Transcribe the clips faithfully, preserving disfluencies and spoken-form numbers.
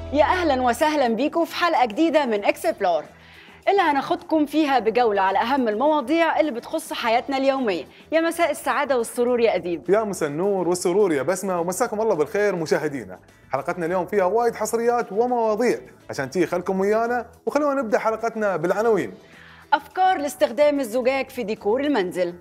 يا أهلا وسهلا بيكم في حلقة جديدة من إكسبلور اللي هناخدكم فيها بجولة على أهم المواضيع اللي بتخص حياتنا اليومية. يا مساء السعادة والسرور يا أديب. يا مساء النور والسرور يا بسمة، ومساكم الله بالخير مشاهدينا. حلقتنا اليوم فيها وايد حصريات ومواضيع عشان تيجي خلكم ويانا، وخلونا نبدأ حلقتنا بالعناوين. أفكار لاستخدام الزجاج في ديكور المنزل.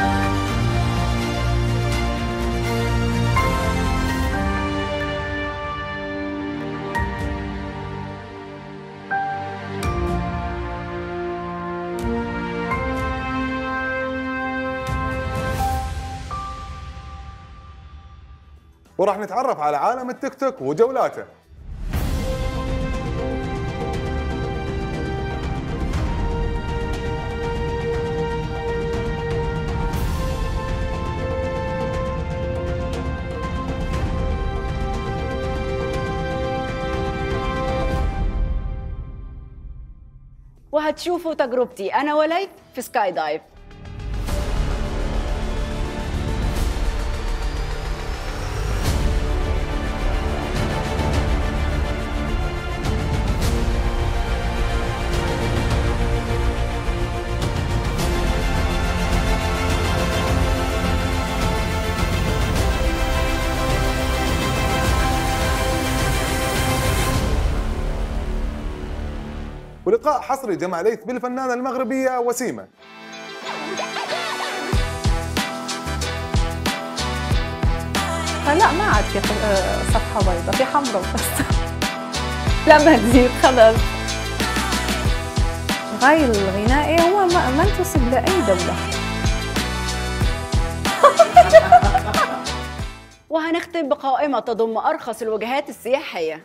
وراح نتعرف على عالم التيك توك وجولاته. وهتشوفوا تجربتي أنا وليث في سكاي دايف. ولقاء حصري جمع ليث بالفنانة المغربية وسيمة. لا ما عاد في صفحة بيضاء، في حمراء بس. لا ما تزيد خلاص. غاي الغنائي هو ما انتسب لأي دولة. وهنختم بقائمة تضم أرخص الوجهات السياحية.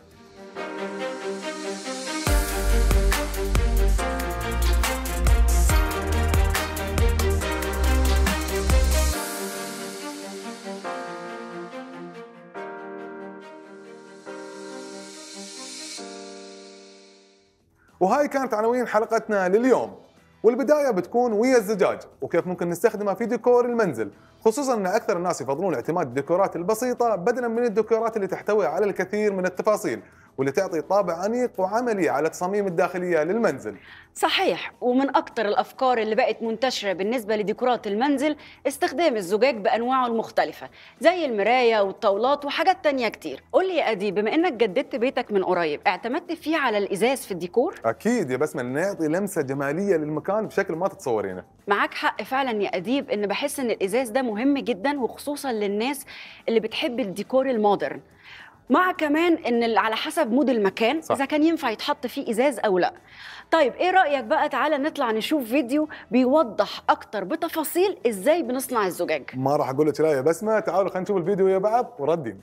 وهاي كانت عناوين حلقتنا لليوم. والبداية بتكون ويا الزجاج وكيف ممكن نستخدمه في ديكور المنزل، خصوصا ان اكثر الناس يفضلون اعتماد الديكورات البسيطة بدلا من الديكورات اللي تحتوي على الكثير من التفاصيل واللي تعطي طابع انيق وعملي على التصاميم الداخلية للمنزل. صحيح، ومن أكتر الأفكار اللي بقت منتشرة بالنسبة لديكورات المنزل استخدام الزجاج بأنواعه المختلفة زي المراية والطاولات وحاجات تانية كتير. قول لي يا أديب، بما إنك جددت بيتك من قريب، اعتمدت فيه على الإزاز في الديكور؟ أكيد يا بسمة، لأنه يعطي لمسة جمالية للمكان بشكل ما تتصورينه. معاك حق فعلا يا أديب، إن بحس إن الإزاز ده مهم جدا، وخصوصا للناس اللي بتحب الديكور المودرن، مع كمان ان على حسب مود المكان صح. اذا كان ينفع يتحط فيه ازاز او لا. طيب ايه رايك بقى، تعالى نطلع نشوف فيديو بيوضح اكتر بتفاصيل ازاي بنصنع الزجاج. ما راح اقول لك لا يا بسمه، تعالوا خلينا نشوف الفيديو يا بعض وردين.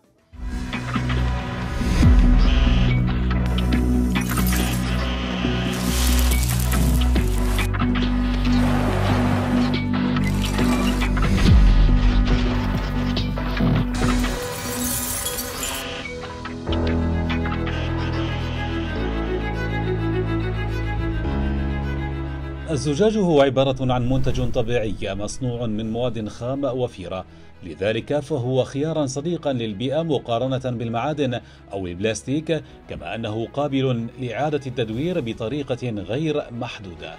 الزجاج هو عبارة عن منتج طبيعي مصنوع من مواد خام وفيرة، لذلك فهو خيارا صديقا للبيئة مقارنة بالمعادن أو البلاستيك، كما أنه قابل لإعادة التدوير بطريقة غير محدودة.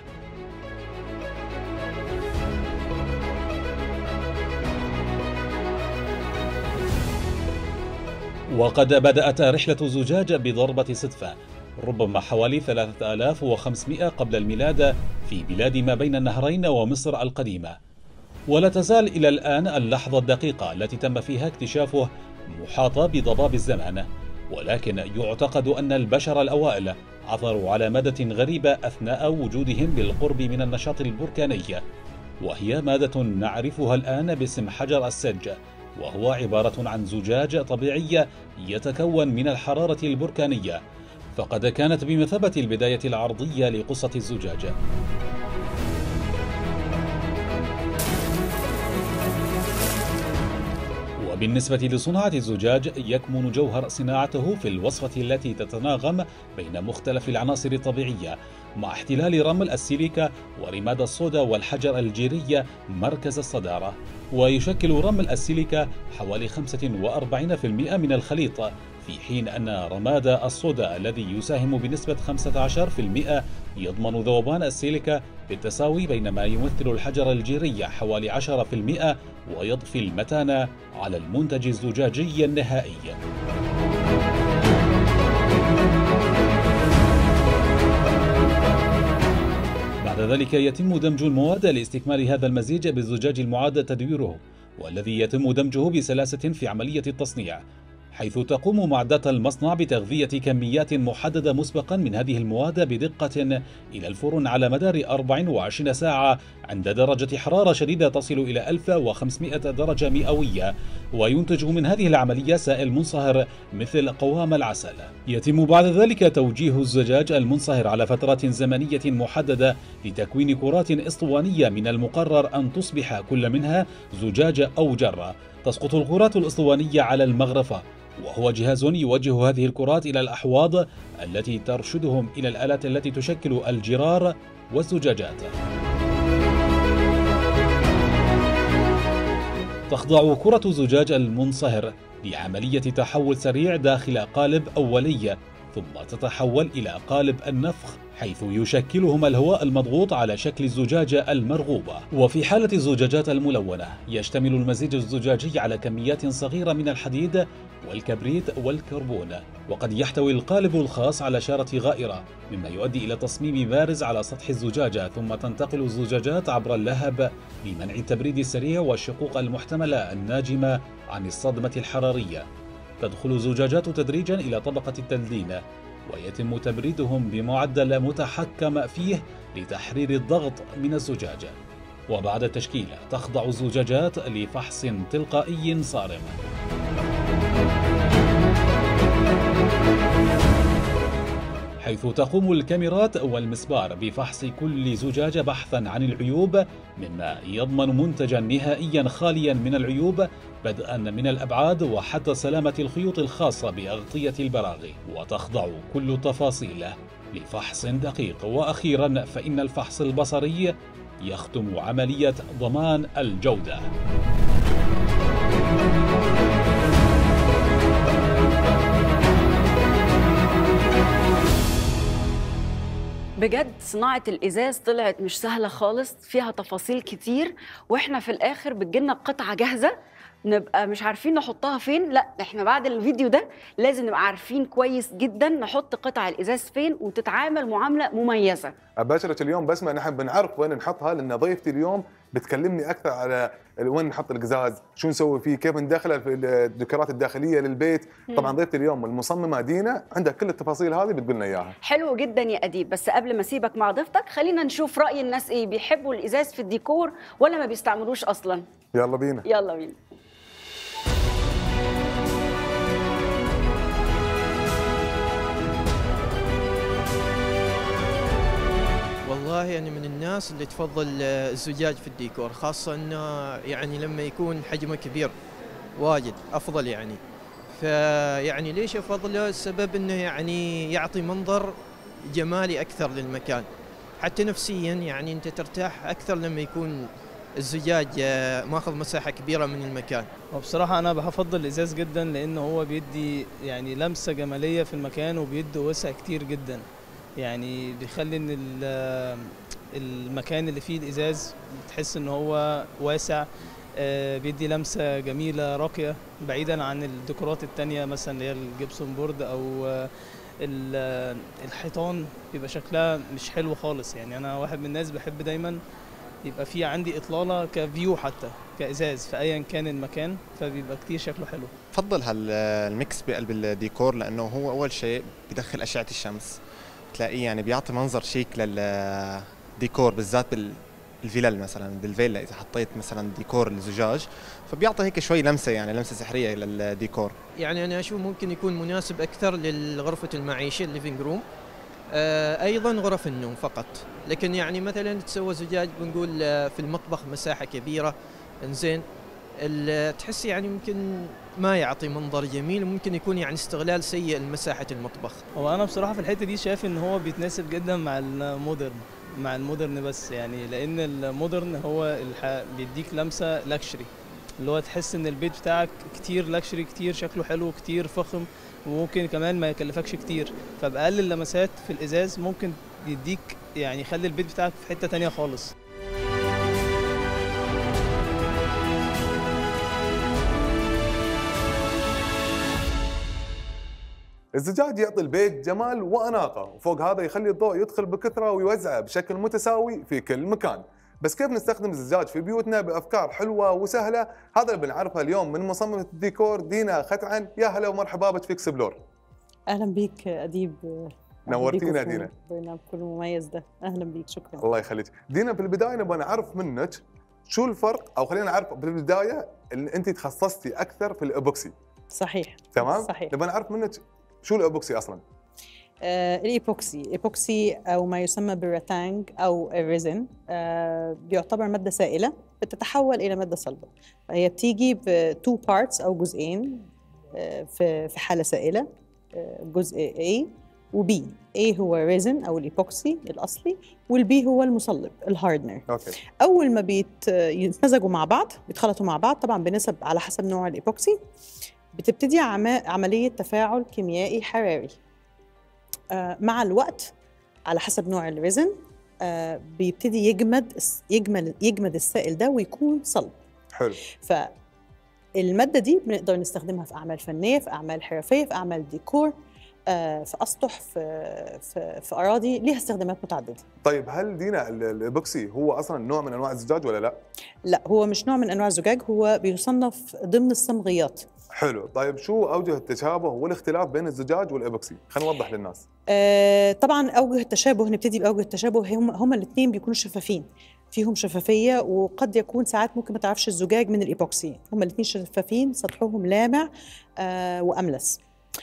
وقد بدأت رحلة الزجاج بضربة صدفة ربما حوالي ثلاثة آلاف وخمسمائة قبل الميلاد في بلاد ما بين النهرين ومصر القديمة، ولا تزال إلى الآن اللحظة الدقيقة التي تم فيها اكتشافه محاطة بضباب الزمان، ولكن يعتقد أن البشر الأوائل عثروا على مادة غريبة أثناء وجودهم بالقرب من النشاط البركاني، وهي مادة نعرفها الآن باسم حجر السج، وهو عبارة عن زجاج طبيعي يتكون من الحرارة البركانية، فقد كانت بمثابة البداية العرضية لقصة الزجاج. وبالنسبة لصناعة الزجاج يكمن جوهر صناعته في الوصفة التي تتناغم بين مختلف العناصر الطبيعية، مع احتلال رمل السيليكا ورماد الصودا والحجر الجيري مركز الصدارة. ويشكل رمل السيليكا حوالي خمسة وأربعين بالمئة من الخليط، في حين أن رماد الصودا الذي يساهم بنسبة خمسة عشر بالمئة يضمن ذوبان السيليكا بالتساوي، بينما يمثل الحجر الجيري حوالي عشرة بالمئة ويضفي المتانة على المنتج الزجاجي النهائي. بعد ذلك يتم دمج المواد لاستكمال هذا المزيج بالزجاج المعاد تدويره، والذي يتم دمجه بسلاسة في عملية التصنيع، حيث تقوم معدات المصنع بتغذية كميات محددة مسبقا من هذه المواد بدقة إلى الفرن على مدار أربع وعشرين ساعة عند درجة حرارة شديدة تصل إلى ألف وخمسمئة درجة مئوية، وينتج من هذه العملية سائل منصهر مثل قوام العسل. يتم بعد ذلك توجيه الزجاج المنصهر على فترات زمنية محددة لتكوين كرات اسطوانية من المقرر أن تصبح كل منها زجاج أو جرة. تسقط الكرات الاسطوانية على المغرفة، وهو جهاز يوجه هذه الكرات إلى الأحواض التي ترشدهم إلى الآلات التي تشكل الجرار والزجاجات. تخضع كرة الزجاج المنصهر لعملية تحول سريع داخل قالب أولي، ثم تتحول إلى قالب النفخ، حيث يشكلهما الهواء المضغوط على شكل الزجاجة المرغوبة. وفي حالة الزجاجات الملونة يشتمل المزيج الزجاجي على كميات صغيرة من الحديد والكبريت والكربون، وقد يحتوي القالب الخاص على شارة غائرة، مما يؤدي إلى تصميم بارز على سطح الزجاجة، ثم تنتقل الزجاجات عبر اللهب لمنع التبريد السريع والشقوق المحتملة الناجمة عن الصدمة الحرارية. تدخل الزجاجات تدريجا إلى طبقة التلدين، ويتم تبريدهم بمعدل متحكم فيه لتحرير الضغط من الزجاجة. وبعد التشكيل تخضع الزجاجات لفحص تلقائي صارم. حيث تقوم الكاميرات والمسبار بفحص كل زجاجة بحثا عن العيوب، مما يضمن منتجا نهائيا خاليا من العيوب، بدءا من الأبعاد وحتى سلامة الخيوط الخاصة بأغطية البراغي. وتخضع كل التفاصيل لفحص دقيق. وأخيرا فإن الفحص البصري يختم عملية ضمان الجودة. بجد صناعة الإزاز طلعت مش سهلة خالص، فيها تفاصيل كتير، وإحنا في الآخر بتجيلنا قطعة جاهزة نبقى مش عارفين نحطها فين. لا، إحنا بعد الفيديو ده لازم نبقى عارفين كويس جدا نحط قطع الإزاز فين وتتعامل معاملة مميزة. أباشرك اليوم بسمة نحب نعرف وين نحطها، لأن ضيفتي اليوم بتكلمني أكثر على وين نحط القزاز، شو نسوي فيه، كيف ندخله في الديكورات الداخلية للبيت. طبعا ضيفتي اليوم المصممة دينا عندها كل التفاصيل هذه بتقولنا إياها. حلو جدا يا أديب، بس قبل ما أسيبك مع ضيفتك خلينا نشوف رأي الناس إيه، بيحبوا الإزاز في الديكور ولا ما بيستعملوش أصلا. يلا بينا يلا بينا. والله يعني من الناس اللي تفضل الزجاج في الديكور، خاصة انه يعني لما يكون حجمه كبير واجد افضل يعني. فيعني ليش افضله؟ السبب انه يعني يعطي منظر جمالي اكثر للمكان، حتى نفسيا يعني انت ترتاح اكثر لما يكون الزجاج ماخذ مساحة كبيرة من المكان. وبصراحة أنا بفضل الإزاز جدا، لأنه هو بيدي يعني لمسة جمالية في المكان، وبيدي وسع كتير جدا، يعني بيخلي ان المكان اللي فيه الازاز تحس ان هو واسع، بيدي لمسه جميله راقيه بعيدا عن الديكورات التانية مثلا اللي هي الجبسون بورد او الحيطان، بيبقى شكلها مش حلو خالص. يعني انا واحد من الناس بحب دايما يبقى في عندي اطلاله كفيو حتى كازاز في ايا كان المكان، فبيبقى كتير شكله حلو. بفضل هالميكس بقلب الديكور، لانه هو اول شيء بدخل اشعه الشمس، تلاقيه يعني بيعطي منظر شيك للديكور، بالذات بالفيلل مثلا، بالفيلا اذا حطيت مثلا ديكور الزجاج فبيعطي هيك شوي لمسه، يعني لمسه سحريه للديكور. يعني انا اشوف ممكن يكون مناسب اكثر لغرفه المعيشه الليفينج روم، آه ايضا غرف النوم فقط. لكن يعني مثلا تسوى زجاج بنقول في المطبخ مساحه كبيره، انزين تحس يعني ممكن ما يعطي منظر جميل، وممكن يكون يعني استغلال سيء لمساحة المطبخ. هو أنا بصراحة في الحتة دي شايف إن هو بيتناسب جدا مع المودرن مع المودرن بس يعني، لأن المودرن هو الح... بيديك لمسة لاكشري، اللي هو تحس إن البيت بتاعك كتير لاكشري، كتير شكله حلو، كتير فخم، وممكن كمان ما يكلفكش كتير، فبأقل اللمسات في الإزاز ممكن يديك يعني يخلي البيت بتاعك في حتة تانية خالص. الزجاج يعطي البيت جمال وأناقة، وفوق هذا يخلي الضوء يدخل بكثرة ويوزعه بشكل متساوي في كل مكان. بس كيف نستخدم الزجاج في بيوتنا بأفكار حلوة وسهلة؟ هذا اللي بنعرفها اليوم من مصممة الديكور دينا ختعن. يا هلا ومرحبا بك في اكسبلور. اهلا بيك اديب، نورتينا دينا. برنامجكم المميز ده، اهلا بيك، شكرا. الله يخليك. دينا، في البداية نبغى نعرف منك شو الفرق، او خلينا نعرف بالبداية ان انت تخصصتي اكثر في الايبوكسي. صحيح تمام؟ صحيح. نبغى نعرف منك شو الايبوكسي اصلا؟ آه الايبوكسي الايبوكسي او ما يسمى بالراتانج او الريزن، آه بيعتبر ماده سائله بتتحول الى ماده صلبه. هي بتيجي بتو بارتس او جزئين، آه في في حاله سائله، آه جزء A و B. A هو ريزن او الايبوكسي الاصلي، والبي هو المصلب الهاردنر. اوكي. اول ما بيتمزجوا مع بعض، بيتخلطوا مع بعض طبعا بنسب على حسب نوع الايبوكسي، بتبتدي عمليه تفاعل كيميائي حراري. آه مع الوقت على حسب نوع الريزن آه بيبتدي يجمد يجمد يجمد السائل ده ويكون صلب. حلو. فالماده دي بنقدر نستخدمها في اعمال فنيه، في اعمال حرفيه، في اعمال ديكور، آه في اسطح، في في في اراضي، ليها استخدامات متعدده. طيب هل دينا الايبوكسي هو اصلا نوع من انواع الزجاج ولا لا؟ لا، هو مش نوع من انواع الزجاج، هو بيصنف ضمن الصمغيات. حلو. طيب شو اوجه التشابه والاختلاف بين الزجاج والايبوكسي؟ خلينا نوضح للناس. آه طبعا اوجه التشابه، نبتدي باوجه التشابه، هم هم الاثنين بيكونوا شفافين، فيهم شفافيه، وقد يكون ساعات ممكن ما تعرفش الزجاج من الايبوكسي. هم الاثنين شفافين، سطحهم لامع آه واملس.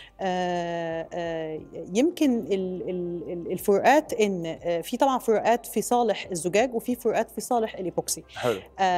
آه آه يمكن الفروقات ان آه في طبعا فروقات في صالح الزجاج وفي فروقات في صالح الايبوكسي. حلو.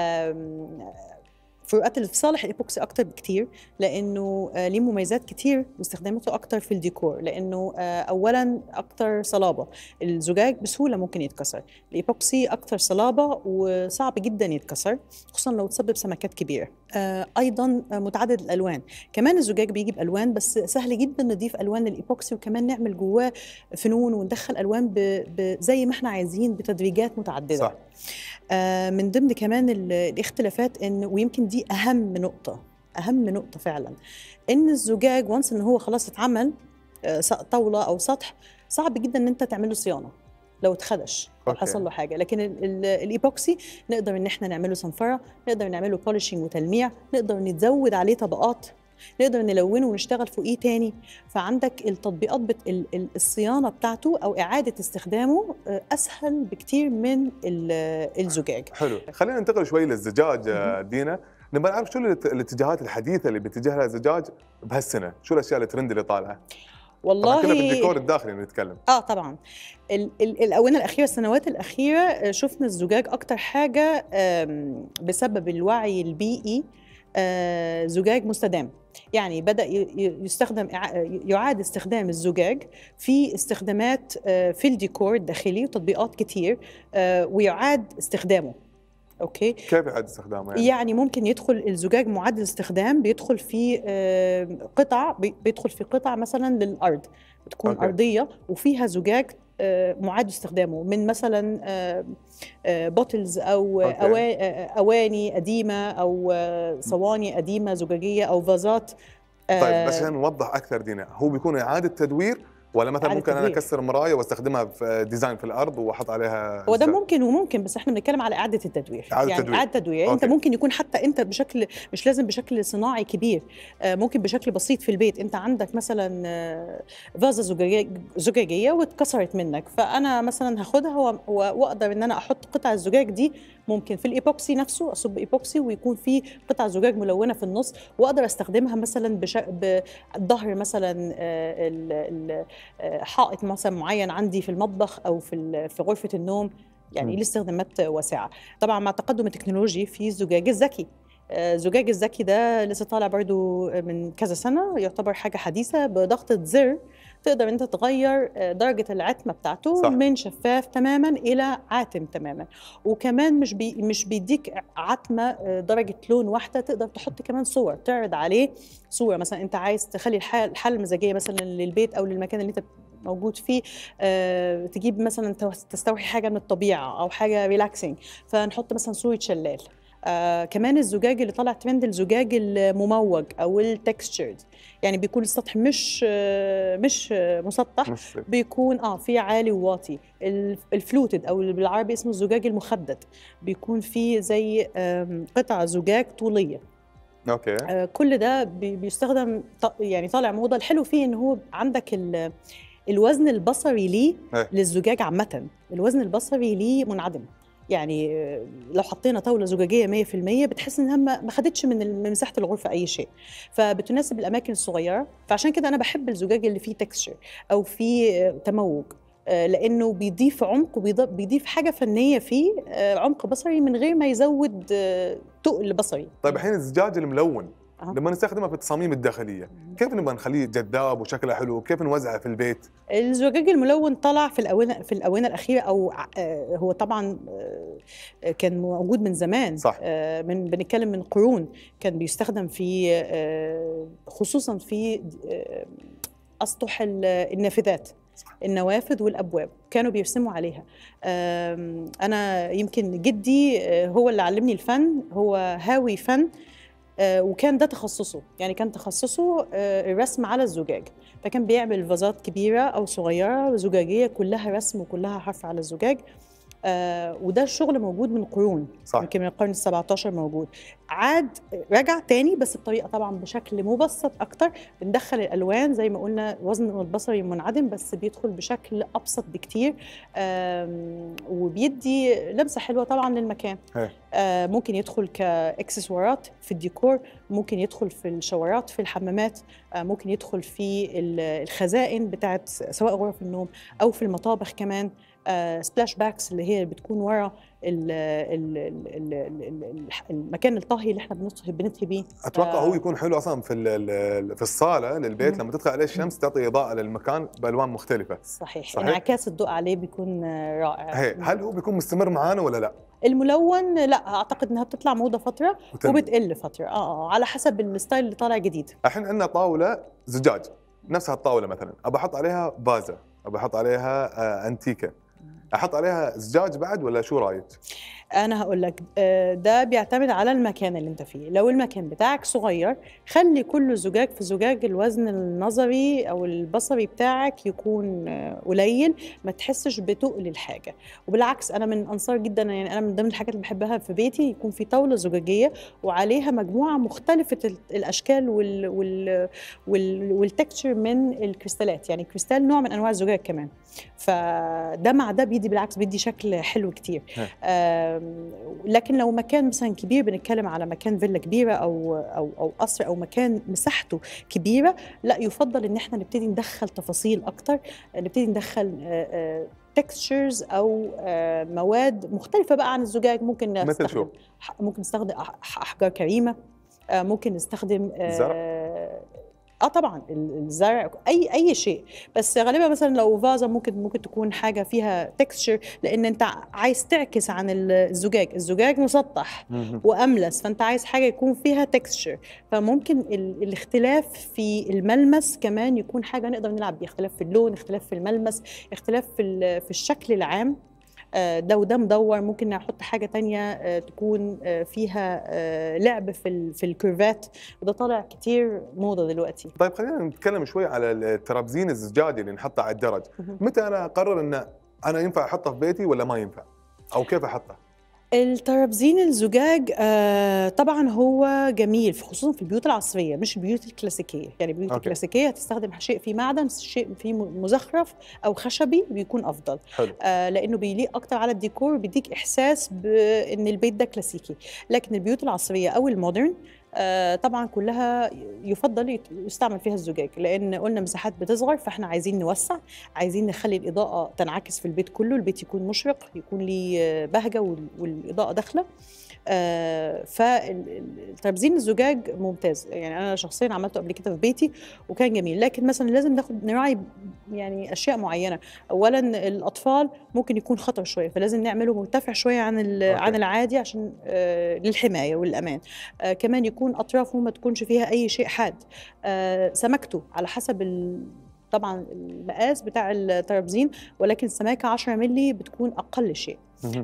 فروقات اللي في صالح الايبوكسي اكتر بكتير، لانه آه ليه مميزات كتير واستخداماته اكتر في الديكور، لانه آه اولا اكتر صلابه. الزجاج بسهوله ممكن يتكسر، الايبوكسي اكتر صلابه وصعب جدا يتكسر، خصوصا لو تسبب سمكات كبيره. آه ايضا آه متعدد الالوان، كمان الزجاج بيجي بالوان، بس سهل جدا نضيف الوان للايبوكسي، وكمان نعمل جواه فنون وندخل الوان ب ب زي ما احنا عايزين بتدريجات متعدده. صح. آه من ضمن كمان الاختلافات ان، ويمكن دي اهم نقطه اهم نقطه فعلا، ان الزجاج وانس ان هو خلاص اتعمل آه طاوله او سطح، صعب جدا ان انت تعمل له صيانه لو اتخدش او حصل له حاجه. لكن الايبوكسي نقدر ان احنا نعمله صنفره، نقدر نعمله بولشنج وتلميع، نقدر نزود عليه طبقات، نقدر نلونه ونشتغل فوقيه تاني. فعندك التطبيقات بت... الصيانه بتاعته او اعاده استخدامه اسهل بكتير من الزجاج. حلو. خلينا ننتقل شوي للزجاج دينا. نبغى نعرف شو الاتجاهات الحديثه اللي بيتجه لها الزجاج بهالسنه، شو الاشياء الترند اللي طالعه؟ والله كنا في الديكور الداخلي نتكلم. اه طبعا ال ال الاونه الاخيره، السنوات الاخيره شفنا الزجاج اكتر حاجه بسبب الوعي البيئي، آه زجاج مستدام. يعني بدأ يستخدم يعاد استخدام الزجاج في استخدامات آه في الديكور الداخلي وتطبيقات كتير، آه ويعاد استخدامه. اوكي. كيف يعاد استخدامه يعني؟ يعني ممكن يدخل الزجاج معاد الاستخدام، بيدخل في آه قطع، بيدخل في قطع مثلا للارض بتكون أوكي. ارضيه وفيها زجاج معاد استخدامه، من مثلا بوتلز او اواني قديمه او صواني قديمه زجاجيه او فازات. طيب بس عشان نوضح اكثر دينا، هو بيكون اعاده تدوير ولا مثلا ممكن انا اكسر مرايه واستخدمها في ديزاين في الارض واحط عليها؟ هو ده ممكن وممكن، بس احنا بنتكلم على اعاده التدوير. إعادة يعني تدوير. اعاده تدوير انت ممكن يكون حتى انت بشكل مش لازم بشكل صناعي كبير، ممكن بشكل بسيط في البيت. انت عندك مثلا فازه زجاجيه زجاجيه واتكسرت منك، فانا مثلا هاخدها واقدر ان انا احط قطع الزجاج دي ممكن في الايبوكسي نفسه، اصب ايبوكسي ويكون في قطع زجاج ملونه في النص، واقدر استخدمها مثلا بش... بظهر مثلا حائط مثلا معين عندي في المطبخ او في في غرفه النوم، يعني ليه استخدامات واسعه. طبعا مع تقدم التكنولوجي في الزجاج الذكي، الزجاج الذكي ده لسه طالع برضو من كذا سنة، يعتبر حاجة حديثة، بضغطة زر تقدر انت تغير درجة العتمة بتاعته صح. من شفاف تماما إلى عاتم تماما. وكمان مش بي مش بيديك عتمة درجة لون واحدة، تقدر تحط كمان صور، تعرض عليه صورة. مثلا انت عايز تخلي الحالة المزاجية مثلا للبيت أو للمكان اللي انت موجود فيه، أه تجيب مثلا تستوحي حاجة من الطبيعة أو حاجة ريلاكسينج، فنحط مثلا صورة شلال. آه كمان الزجاج اللي طالع ترند الزجاج المموج او التكستشرد، يعني بيكون السطح مش آه مش آه مسطح، مش بيكون اه في عالي وواطي. الفلوتد او بالعربي اسمه الزجاج المخدد، بيكون فيه زي آه قطع زجاج طوليه. اوكي. آه كل ده بي بيستخدم، يعني طالع موضه. الحلو فيه ان هو عندك الوزن البصري ليه للزجاج عامه، الوزن البصري ليه منعدم. يعني لو حطينا طاوله زجاجيه مية في المية بتحس انها ما خدتش من مساحه الغرفه اي شيء، فبتناسب الاماكن الصغيره. فعشان كده انا بحب الزجاج اللي فيه تكستشر او فيه تموج، لانه بيضيف عمق وبيضيف حاجه فنيه فيه، عمق بصري من غير ما يزود تقل بصري. طيب الحين الزجاج الملون أه. لما نستخدمه في التصاميم الداخليه، كيف نبغى نخليه جذاب وشكله حلو؟ كيف نوزعه في البيت؟ الزجاج الملون طلع في الاونه في الاونه الاخيره، او هو طبعا كان موجود من زمان صح. من بنتكلم من قرون، كان بيستخدم في خصوصا في اسطح النافذات، النوافذ والابواب كانوا بيرسموا عليها. انا يمكن جدي هو اللي علمني الفن، هو هاوي فن، آه وكان ده تخصصه، يعني كان تخصصه آه الرسم على الزجاج، فكان بيعمل فازات كبيرة أو صغيرة زجاجية كلها رسم وكلها حرف على الزجاج. آه وده الشغل موجود من قرون، يمكن من القرن السبعتاشر موجود، عاد رجع تاني بس بطريقة طبعا بشكل مبسط أكتر. بندخل الألوان زي ما قلنا، وزن البصري منعدم بس بيدخل بشكل أبسط بكتير، وبيدي لمسة حلوة طبعا للمكان. آه ممكن يدخل كاكسسوارات في الديكور، ممكن يدخل في الشاورات في الحمامات، آه ممكن يدخل في الخزائن بتاعت سواء غرف النوم أو في المطابخ كمان. آه سبلاش باكس اللي هي بتكون ورا ال ال ال ال المكان الطهي اللي احنا بنطهي بنطهي بيه. اتوقع آه هو يكون حلو اصلا في في الصاله للبيت، لما تدخل عليه الشمس تعطي اضاءه للمكان بالوان مختلفه. صحيح, صحيح. انعكاس الضوء عليه بيكون رائع. هي. هل هو بيكون مستمر معانا ولا لا؟ الملون لا، اعتقد انها بتطلع موضه فتره وتنمي. وبتقل فتره اه على حسب الستايل اللي طالع جديد. الحين عندنا طاوله زجاج، نفس هالطاوله مثلا ابى احط عليها فازه، ابى احط عليها آه انتيكه، احط عليها زجاج بعد ولا شو رايك؟ انا هقول لك، ده بيعتمد على المكان اللي انت فيه. لو المكان بتاعك صغير خلي كل زجاج في زجاج الوزن النظري او البصري بتاعك يكون قليل، ما تحسش بتقل الحاجه. وبالعكس انا من انصار جدا، يعني انا من ضمن الحاجات اللي بحبها في بيتي يكون في طاوله زجاجيه وعليها مجموعه مختلفه الاشكال وال وال وال والتكتشر من الكريستالات، يعني كريستال نوع من انواع الزجاج كمان، فده مع ده بيدي بالعكس بيدي شكل حلو كتير. لكن لو مكان مثلا كبير، بنتكلم على مكان فيلا كبيره او او او قصر او مكان مساحته كبيره، لا يفضل ان احنا نبتدي ندخل تفاصيل اكتر، نبتدي ندخل تكستشرز او مواد مختلفه بقى عن الزجاج. ممكن نستخدم ممكن نستخدم احجار كريمه، ممكن نستخدم زرع. اه طبعا الزرع، اي اي شيء، بس غالبا مثلا لو فازه ممكن ممكن تكون حاجه فيها تكستشر، لان انت عايز تعكس عن الزجاج، الزجاج مسطح واملس، فانت عايز حاجه يكون فيها تكستشر، فممكن الاختلاف في الملمس كمان يكون حاجه نقدر نلعب بيها، اختلاف في اللون، اختلاف في الملمس، اختلاف في في الشكل العام. ده وده مدور، ممكن نحط حاجه تانية تكون فيها لعب في في الكيرفات، وده طالع كتير موضه دلوقتي. طيب خلينا نتكلم شوي على الترابزين الزجاجي اللي نحطه على الدرج. متى انا اقرر ان انا ينفع احطه في بيتي ولا ما ينفع، او كيف احطه؟ الترابزين الزجاج آه طبعا هو جميل خصوصا في البيوت العصريه مش البيوت الكلاسيكيه، يعني البيوت أوكي. الكلاسيكيه هتستخدم شيء فيه معدن، شيء فيه مزخرف او خشبي بيكون افضل. حلو. آه لانه بيليق اكتر على الديكور وبيديك احساس بان البيت ده كلاسيكي. لكن البيوت العصريه او المودرن آه طبعا كلها يفضل يستعمل فيها الزجاج، لان قلنا مساحات بتصغر، فاحنا عايزين نوسع، عايزين نخلي الاضاءه تنعكس في البيت كله، البيت يكون مشرق، يكون ليه بهجه والاضاءه داخله. آه فالترابزين الزجاج ممتاز، يعني انا شخصيا عملته قبل كده في بيتي وكان جميل. لكن مثلا لازم ناخد نراعي يعني اشياء معينه. اولا الاطفال ممكن يكون خطر شويه، فلازم نعمله مرتفع شويه عن عن العادي عشان آه للحمايه والامان. آه كمان يكون اطرافه ما تكونش فيها اي شيء حاد. آه سمكته على حسب ال طبعا المقاس بتاع الترابزين، ولكن السماكه عشرة مللي بتكون اقل شيء.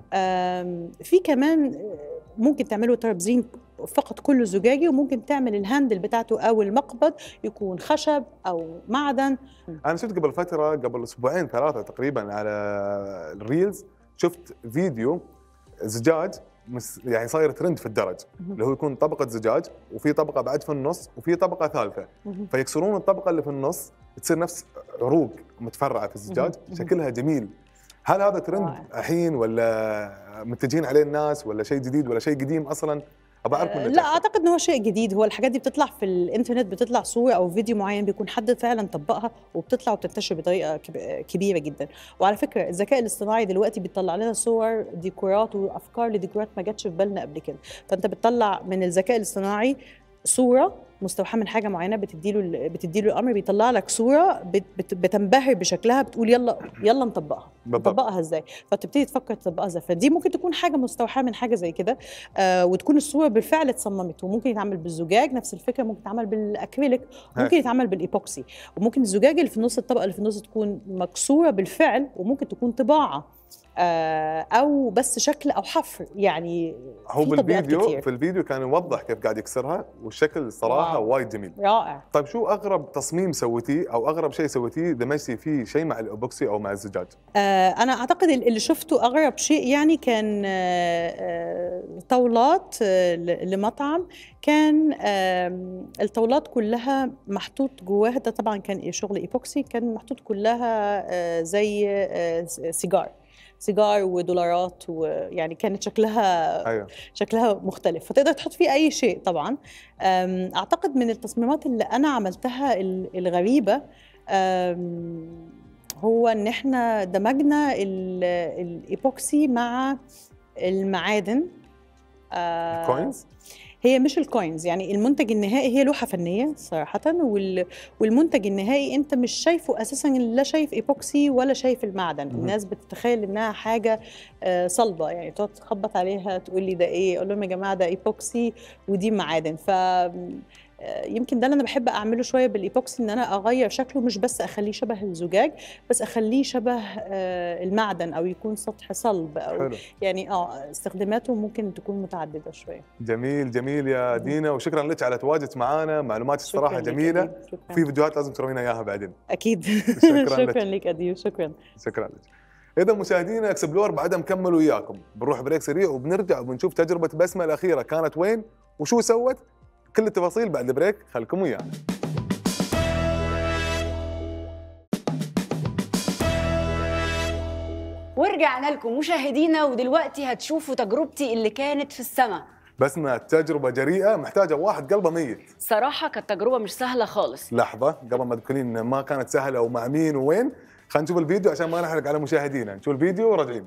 في كمان ممكن تعملوا ترابزين فقط كله زجاجي، وممكن تعمل الهاندل بتاعته او المقبض يكون خشب او معدن. انا شفت قبل فتره، قبل اسبوعين ثلاثه تقريبا، على الريلز شفت فيديو زجاج يعني صاير ترند في الدرج، اللي هو يكون طبقه زجاج وفي طبقه بعد في النص وفي طبقه ثالثه، فيكسرون الطبقه اللي في النص تصير نفس عروق متفرعه في الزجاج، شكلها جميل. هل هذا ترند الحين ولا متجهين عليه الناس، ولا شيء جديد ولا شيء قديم اصلا؟ ابى اعرف منك. لا اعتقد انه هو شيء جديد. هو الحاجات دي بتطلع في الانترنت، بتطلع صوره او فيديو معين بيكون حد فعلا طبقها وبتطلع وبتنتشر بطريقه كبيره جدا. وعلى فكره الذكاء الاصطناعي دلوقتي بيطلع لنا صور ديكورات وافكار لديكورات ما جاتش في بالنا قبل كده. فانت بتطلع من الذكاء الاصطناعي صوره مستوحاه من حاجه معينه، بتديله بتديله الامر، بيطلع لك صوره بت بتنبهر بشكلها، بتقول يلا يلا نطبقها. نطبقها ازاي؟ فتبتدي تفكر تطبقها ازاي. فدي ممكن تكون حاجه مستوحاه من حاجه زي كده، آه وتكون الصوره بالفعل اتصممت. وممكن يتعمل بالزجاج نفس الفكره، ممكن يتعمل بالاكريليك، ممكن يتعمل بالايبوكسي، وممكن الزجاج اللي في النص، الطبقه اللي في النص تكون مكسوره بالفعل، وممكن تكون طباعه آه او بس شكل او حفر. يعني هو بالفيديو كتير. في الفيديو كان يوضح كيف قاعد يكسرها، والشكل صراحه واو. وايد جميل رائع. طيب شو اغرب تصميم سويتيه او اغرب شيء سويتيه دمجتي فيه شيء مع الايبوكسي او مع الزجاج؟ آه انا اعتقد اللي شفته اغرب شيء يعني كان آه آه طاولات آه لمطعم، كان آه الطاولات كلها محطوط جواها، ده طبعا كان شغل ايبوكسي، كان محطوط كلها آه زي آه سيجار سيجار ودولارات، ويعني كانت شكلها أيوة. شكلها مختلف، فتقدر تحط فيه اي شيء طبعا. اعتقد من التصميمات اللي انا عملتها الغريبه هو ان احنا دمجنا الايبوكسي مع المعادن. كوينز؟ هي مش الكوينز، يعني المنتج النهائي هي لوحه فنيه صراحه، والمنتج النهائي انت مش شايفه اساسا، لا شايف ايبوكسي ولا شايف المعدن. الناس بتتخيل انها حاجه صلبه، يعني تقعد تخبط عليها تقول لي ده ايه، اقول لهم يا جماعه ده ايبوكسي ودي معادن. ف يمكن ده اللي انا بحب اعمله شويه بالايبوكسي، ان انا اغير شكله، مش بس اخليه شبه الزجاج، بس اخليه شبه المعدن، او يكون سطح صلب، او حلو. يعني اه استخداماته ممكن تكون متعدده شويه. جميل جميل يا دينا، وشكرا لك على تواجدك معنا، معلومات الصراحه جميله، وفي فيديوهات لازم تروينا اياها بعدين. اكيد. شكرا, شكرا لك اديب، شكرا شكرا لك. اذا مشاهدينا اكسبلور بعدها مكمل وياكم، بنروح بريك سريع وبنرجع وبنشوف تجربه بسمه الاخيره كانت وين وشو سوت، كل التفاصيل بعد البريك، خلكم ويانا. ورجعنا لكم مشاهدينا، ودلوقتي هتشوفوا تجربتي اللي كانت في السماء. بسمة تجربة جريئة محتاجة واحد قلبه ميت. صراحة كانت تجربة مش سهلة خالص. لحظة قبل ما تقولين ما كانت سهلة ومع مين وين، خلينا نشوف الفيديو عشان ما نحرق على مشاهدينا. نشوف الفيديو وراجعين.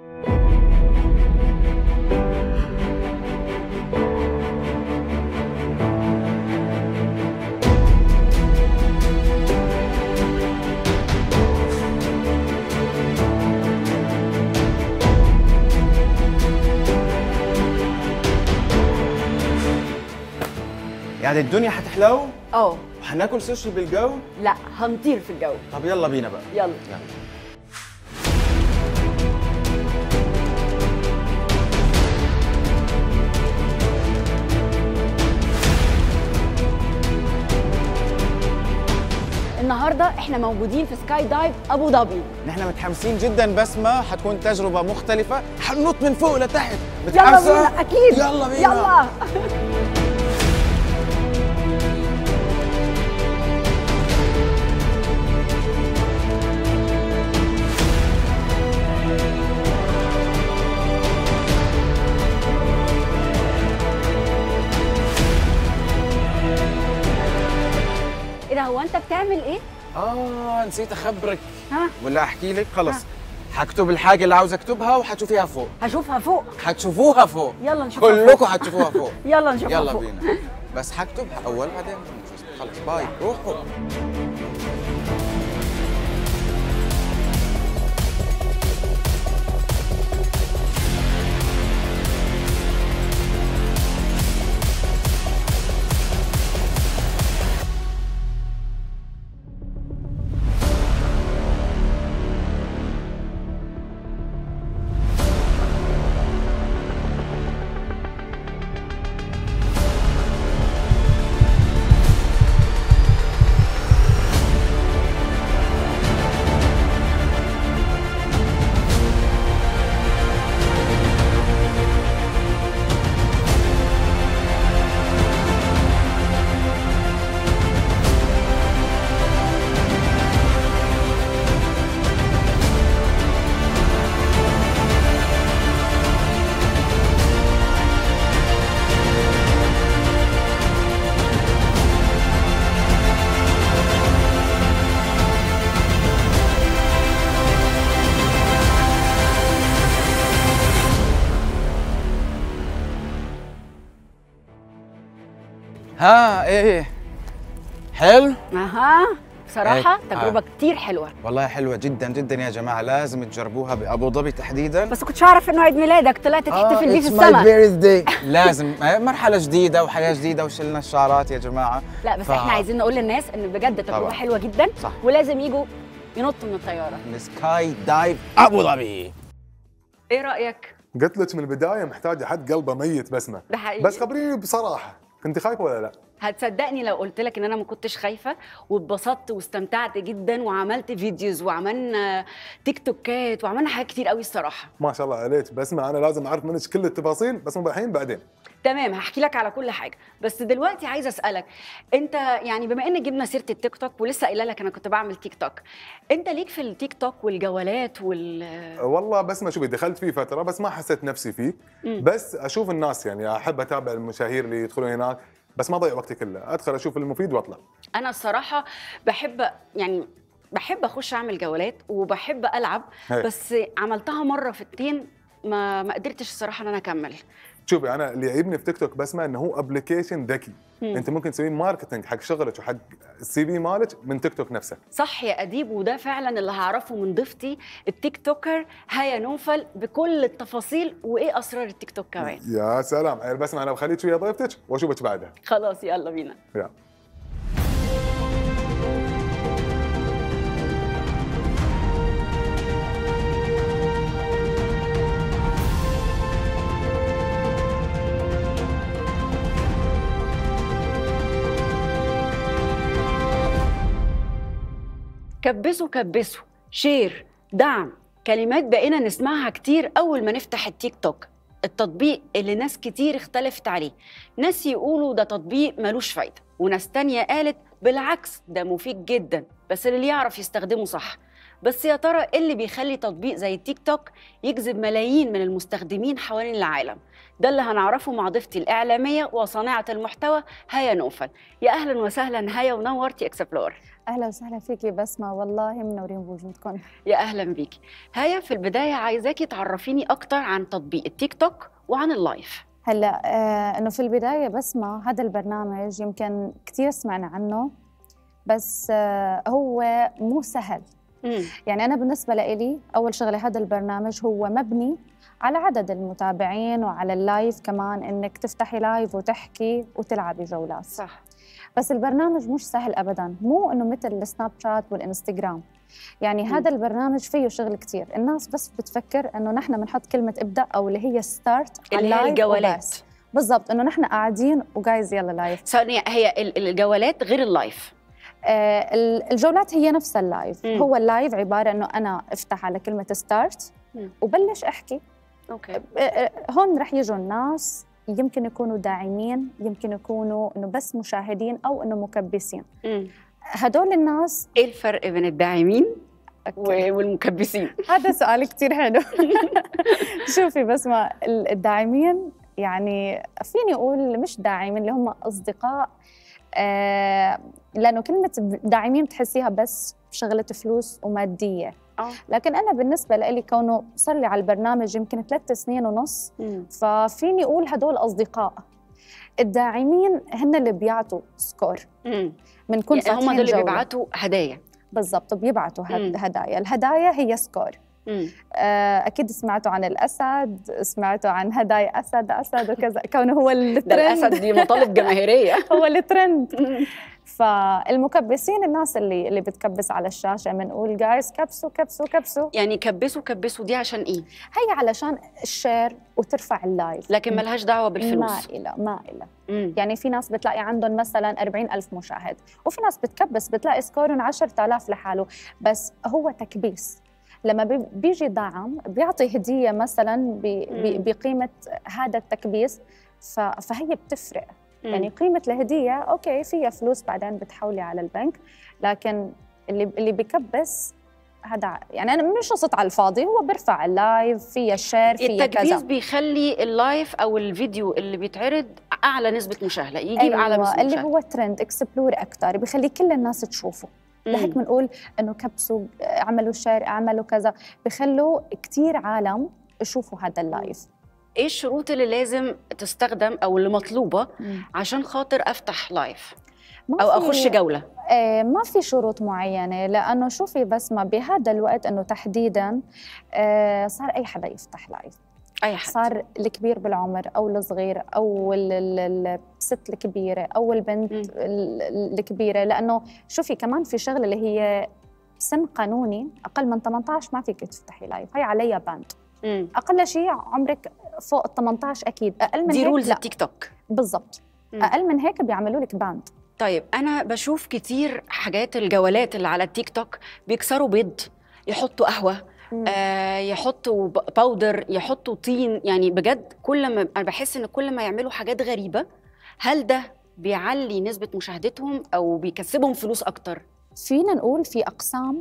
يعني الدنيا هتحلو؟ اه. وهناكل سوشي بالجو؟ لا، هنطير في الجو. طب يلا بينا بقى. يلا, يلا. النهارده احنا موجودين في سكاي دايف ابو ظبي. احنا متحمسين جدا بسمة، هتكون تجربة مختلفة، هننط من فوق لتحت. متحمسة؟ يلا بينا اكيد. يلا بينا. يلا. ايه ده، هو انت بتعمل ايه؟ اه نسيت اخبرك. ها؟ ولا احكي لك؟ خلاص. حكتب الحاجه اللي عاوز اكتبها وحتشوفيها فوق. هشوفها فوق. حتشوفوها فوق. يلا نشوفها فوق. كلكم حتشوفوها فوق. يلا نشوفها يلا فوق. بينا. بس حكتبها اول بعدين خلص. باي روحوا. ها ايه حلو؟ اها بصراحة هيك. تجربة آه. كتير حلوة. والله حلوة جدا جدا يا جماعة، لازم تجربوها بأبو ظبي تحديدا. بس كنتش أعرف إنه عيد ميلادك، طلعت تحتفل بيه في السما. لازم مرحلة جديدة وحياة جديدة وشلنا الشعارات يا جماعة. لا بس ف... احنا عايزين نقول للناس إن بجد تجربة طبعا. حلوة جدا. صح. ولازم يجوا ينطوا من الطيارة. السكاي دايف أبو ظبي. إيه رأيك؟ قلت لك من البدايه محتاجه حد قلبه ميت بسمه. ده حقيقي. بس خبريني بصراحه، كنت خايفه ولا لا؟ هتصدقني لو قلت لك ان انا ما كنتش خايفه واتبسطت واستمتعت جدا وعملت فيديوز وعملنا تيك توكات وعملنا حاجات كتير قوي الصراحه. ما شاء الله عليك بسمه، انا لازم اعرف منك كل التفاصيل، بس مو الحين بعدين. تمام هحكي لك على كل حاجه، بس دلوقتي عايزه اسالك انت، يعني بما ان جبنا سيره التيك توك ولسه قايله لك انا كنت بعمل تيك توك، انت ليك في التيك توك والجولات وال والله بس ما شوفي دخلت فيه فتره بس ما حسيت نفسي فيه. مم. بس اشوف الناس، يعني احب اتابع المشاهير اللي يدخلون هناك، بس ما اضيع وقتي كله، ادخل اشوف المفيد واطلع. انا الصراحه بحب يعني بحب اخش اعمل جولات وبحب العب. هي. بس عملتها مره في التين ما ما قدرتش الصراحه ان انا اكمل. شوفي انا اللي يعيبني في تيك توك بسمه انه هو ابلكيشن ذكي، انت ممكن تسوين ماركتنج حق شغلك وحق السي في مالك من تيك توك نفسه. صح يا اديب، وده فعلا اللي هعرفه من ضيفتي التيك توكر هيا نوفل بكل التفاصيل وايه اسرار التيك توك كمان. يا سلام عيل بسمه، انا بخليك ويا ضيفتك واشوفك بعدها. خلاص يلا بينا. يلا. كبسوا كبسوا، شير، دعم، كلمات بقينا نسمعها كتير أول ما نفتح التيك توك، التطبيق اللي ناس كتير اختلفت عليه، ناس يقولوا ده تطبيق ملوش فايدة، وناس تانية قالت بالعكس ده مفيد جدا بس اللي يعرف يستخدمه صح. بس يا ترى ايه اللي بيخلي تطبيق زي التيك توك يجذب ملايين من المستخدمين حوالين العالم؟ ده اللي هنعرفه مع ضيفتي الإعلامية وصانعة المحتوى هيا نوفل. يا أهلا وسهلا هيا، ونورتي اكسبلور. اهلا وسهلا فيكي بسمة، والله منورين بوجودكم. يا اهلا بيكي. هيا في البدايه عايزاكي تعرفيني اكتر عن تطبيق التيك توك وعن اللايف. هلا آه انه في البدايه بسمة هذا البرنامج يمكن كثير سمعنا عنه، بس آه هو مو سهل. مم. يعني انا بالنسبه لإلي اول شغله هذا البرنامج هو مبني على عدد المتابعين وعلى اللايف كمان، انك تفتحي لايف وتحكي وتلعبي جولات. صح. بس البرنامج مش سهل ابدا، مو انه مثل السناب شات والانستغرام. يعني مم. هذا البرنامج فيه شغل كتير، الناس بس بتفكر انه نحن بنحط كلمه ابدا او اللي هي ستارت على اللي هي اللايف الجولات. وبس. بالضبط، انه نحن قاعدين وجايز يلا لايف. ثانيه، هي ال- الجولات غير اللايف. آه الجولات هي نفس اللايف. مم. هو اللايف عباره انه انا افتح على كلمه ستارت وبلش احكي. اوكي. آه آه هون رح يجوا الناس، يمكن يكونوا داعمين، يمكن يكونوا انه بس مشاهدين او انه مكبسين. مم. هدول الناس ايه الفرق بين الداعمين والمكبسين؟ هذا سؤال كتير حلو. شوفي بسمة، الداعمين يعني فيني اقول مش داعمين، اللي هم اصدقاء. آه لانه كلمه داعمين بتحسيها بس شغله فلوس وماديه، أوه. لكن انا بالنسبه لي كونه صار لي على البرنامج يمكن ثلاث سنين ونص، مم. ففيني اقول هدول اصدقاء. الداعمين هن اللي بيعطوا سكور. مم. بنكون يعني هم فاتحين دول اللي جولة. بيبعتوا هدايا. بالضبط، بيبعتوا مم. هدايا، الهدايا هي سكور. مم. آه، اكيد سمعتوا عن الاسد، سمعتوا عن هدايا اسد اسد وكذا، كونه هو ده الترند. الاسد دي مطالب جماهيريه. هو الترند. فالمكبسين الناس اللي اللي بتكبس على الشاشه بنقول جايز كبسوا كبسوا كبسوا. يعني كبسوا كبسوا دي عشان ايه؟ هي علشان الشير وترفع اللايف، لكن ملهاش دعوه بالفلوس. ما إلها ما إلها. مم. يعني في ناس بتلاقي عندهم مثلا أربعين ألف مشاهد، وفي ناس بتكبس بتلاقي سكورهم عشرة آلاف لحاله، بس هو تكبيس. لما بي- بيجي دعم بيعطي هديه مثلا ب- ب- بقيمه هذا التكبيس، ف- فهي بتفرق. مم. يعني قيمه الهديه اوكي فيها فلوس بعدين بتحولي على البنك، لكن اللي اللي بيكبس هذا يعني انا مش قصة على الفاضي، هو بيرفع اللايف فيها شير فيها التكبيس كذا. بيخلي اللايف او الفيديو اللي بيتعرض اعلى نسبه مشاهده، يجيب أيوة، اعلى نسبه اللي مشاهده. هو ترند اكسبلور اكثر، بيخلي كل الناس تشوفه. لهيك بنقول انه كبسوا، اعملوا شير، اعملوا كذا، بخلوا كثير عالم يشوفوا هذا اللايف. ايه الشروط اللي لازم تستخدم او اللي مطلوبه مم. عشان خاطر افتح لايف ما او في- اخش جوله؟ آه، ما في شروط معينة، لأنه شوفي بس ما بهذا الوقت أنه تحديداً آه، صار أي حدا يفتح لايف. اي حد صار الكبير بالعمر أو الصغير أو ال- ال- الست الكبيرة أو البنت مم. ال- الكبيرة، لأنه شوفي كمان في شغلة اللي هي سن قانوني أقل من ثمانية عشر ما فيك تفتحي لايف، هي عليها باند. مم. أقل شيء عمرك فوق ال ثمانية عشر أكيد، أقل من دي هيك رولز لا. التيك توك. بالضبط، مم. أقل من هيك بيعملوا لك باند. طيب انا بشوف كتير حاجات الجولات اللي على التيك توك بيكسروا بيض، يحطوا قهوه، آه يحطوا ب- باودر، يحطوا طين، يعني بجد كل ما انا بحس ان كل ما يعملوا حاجات غريبه، هل ده بيعلي نسبه مشاهدتهم او بيكسبهم فلوس اكتر؟ فينا نقول في أقسام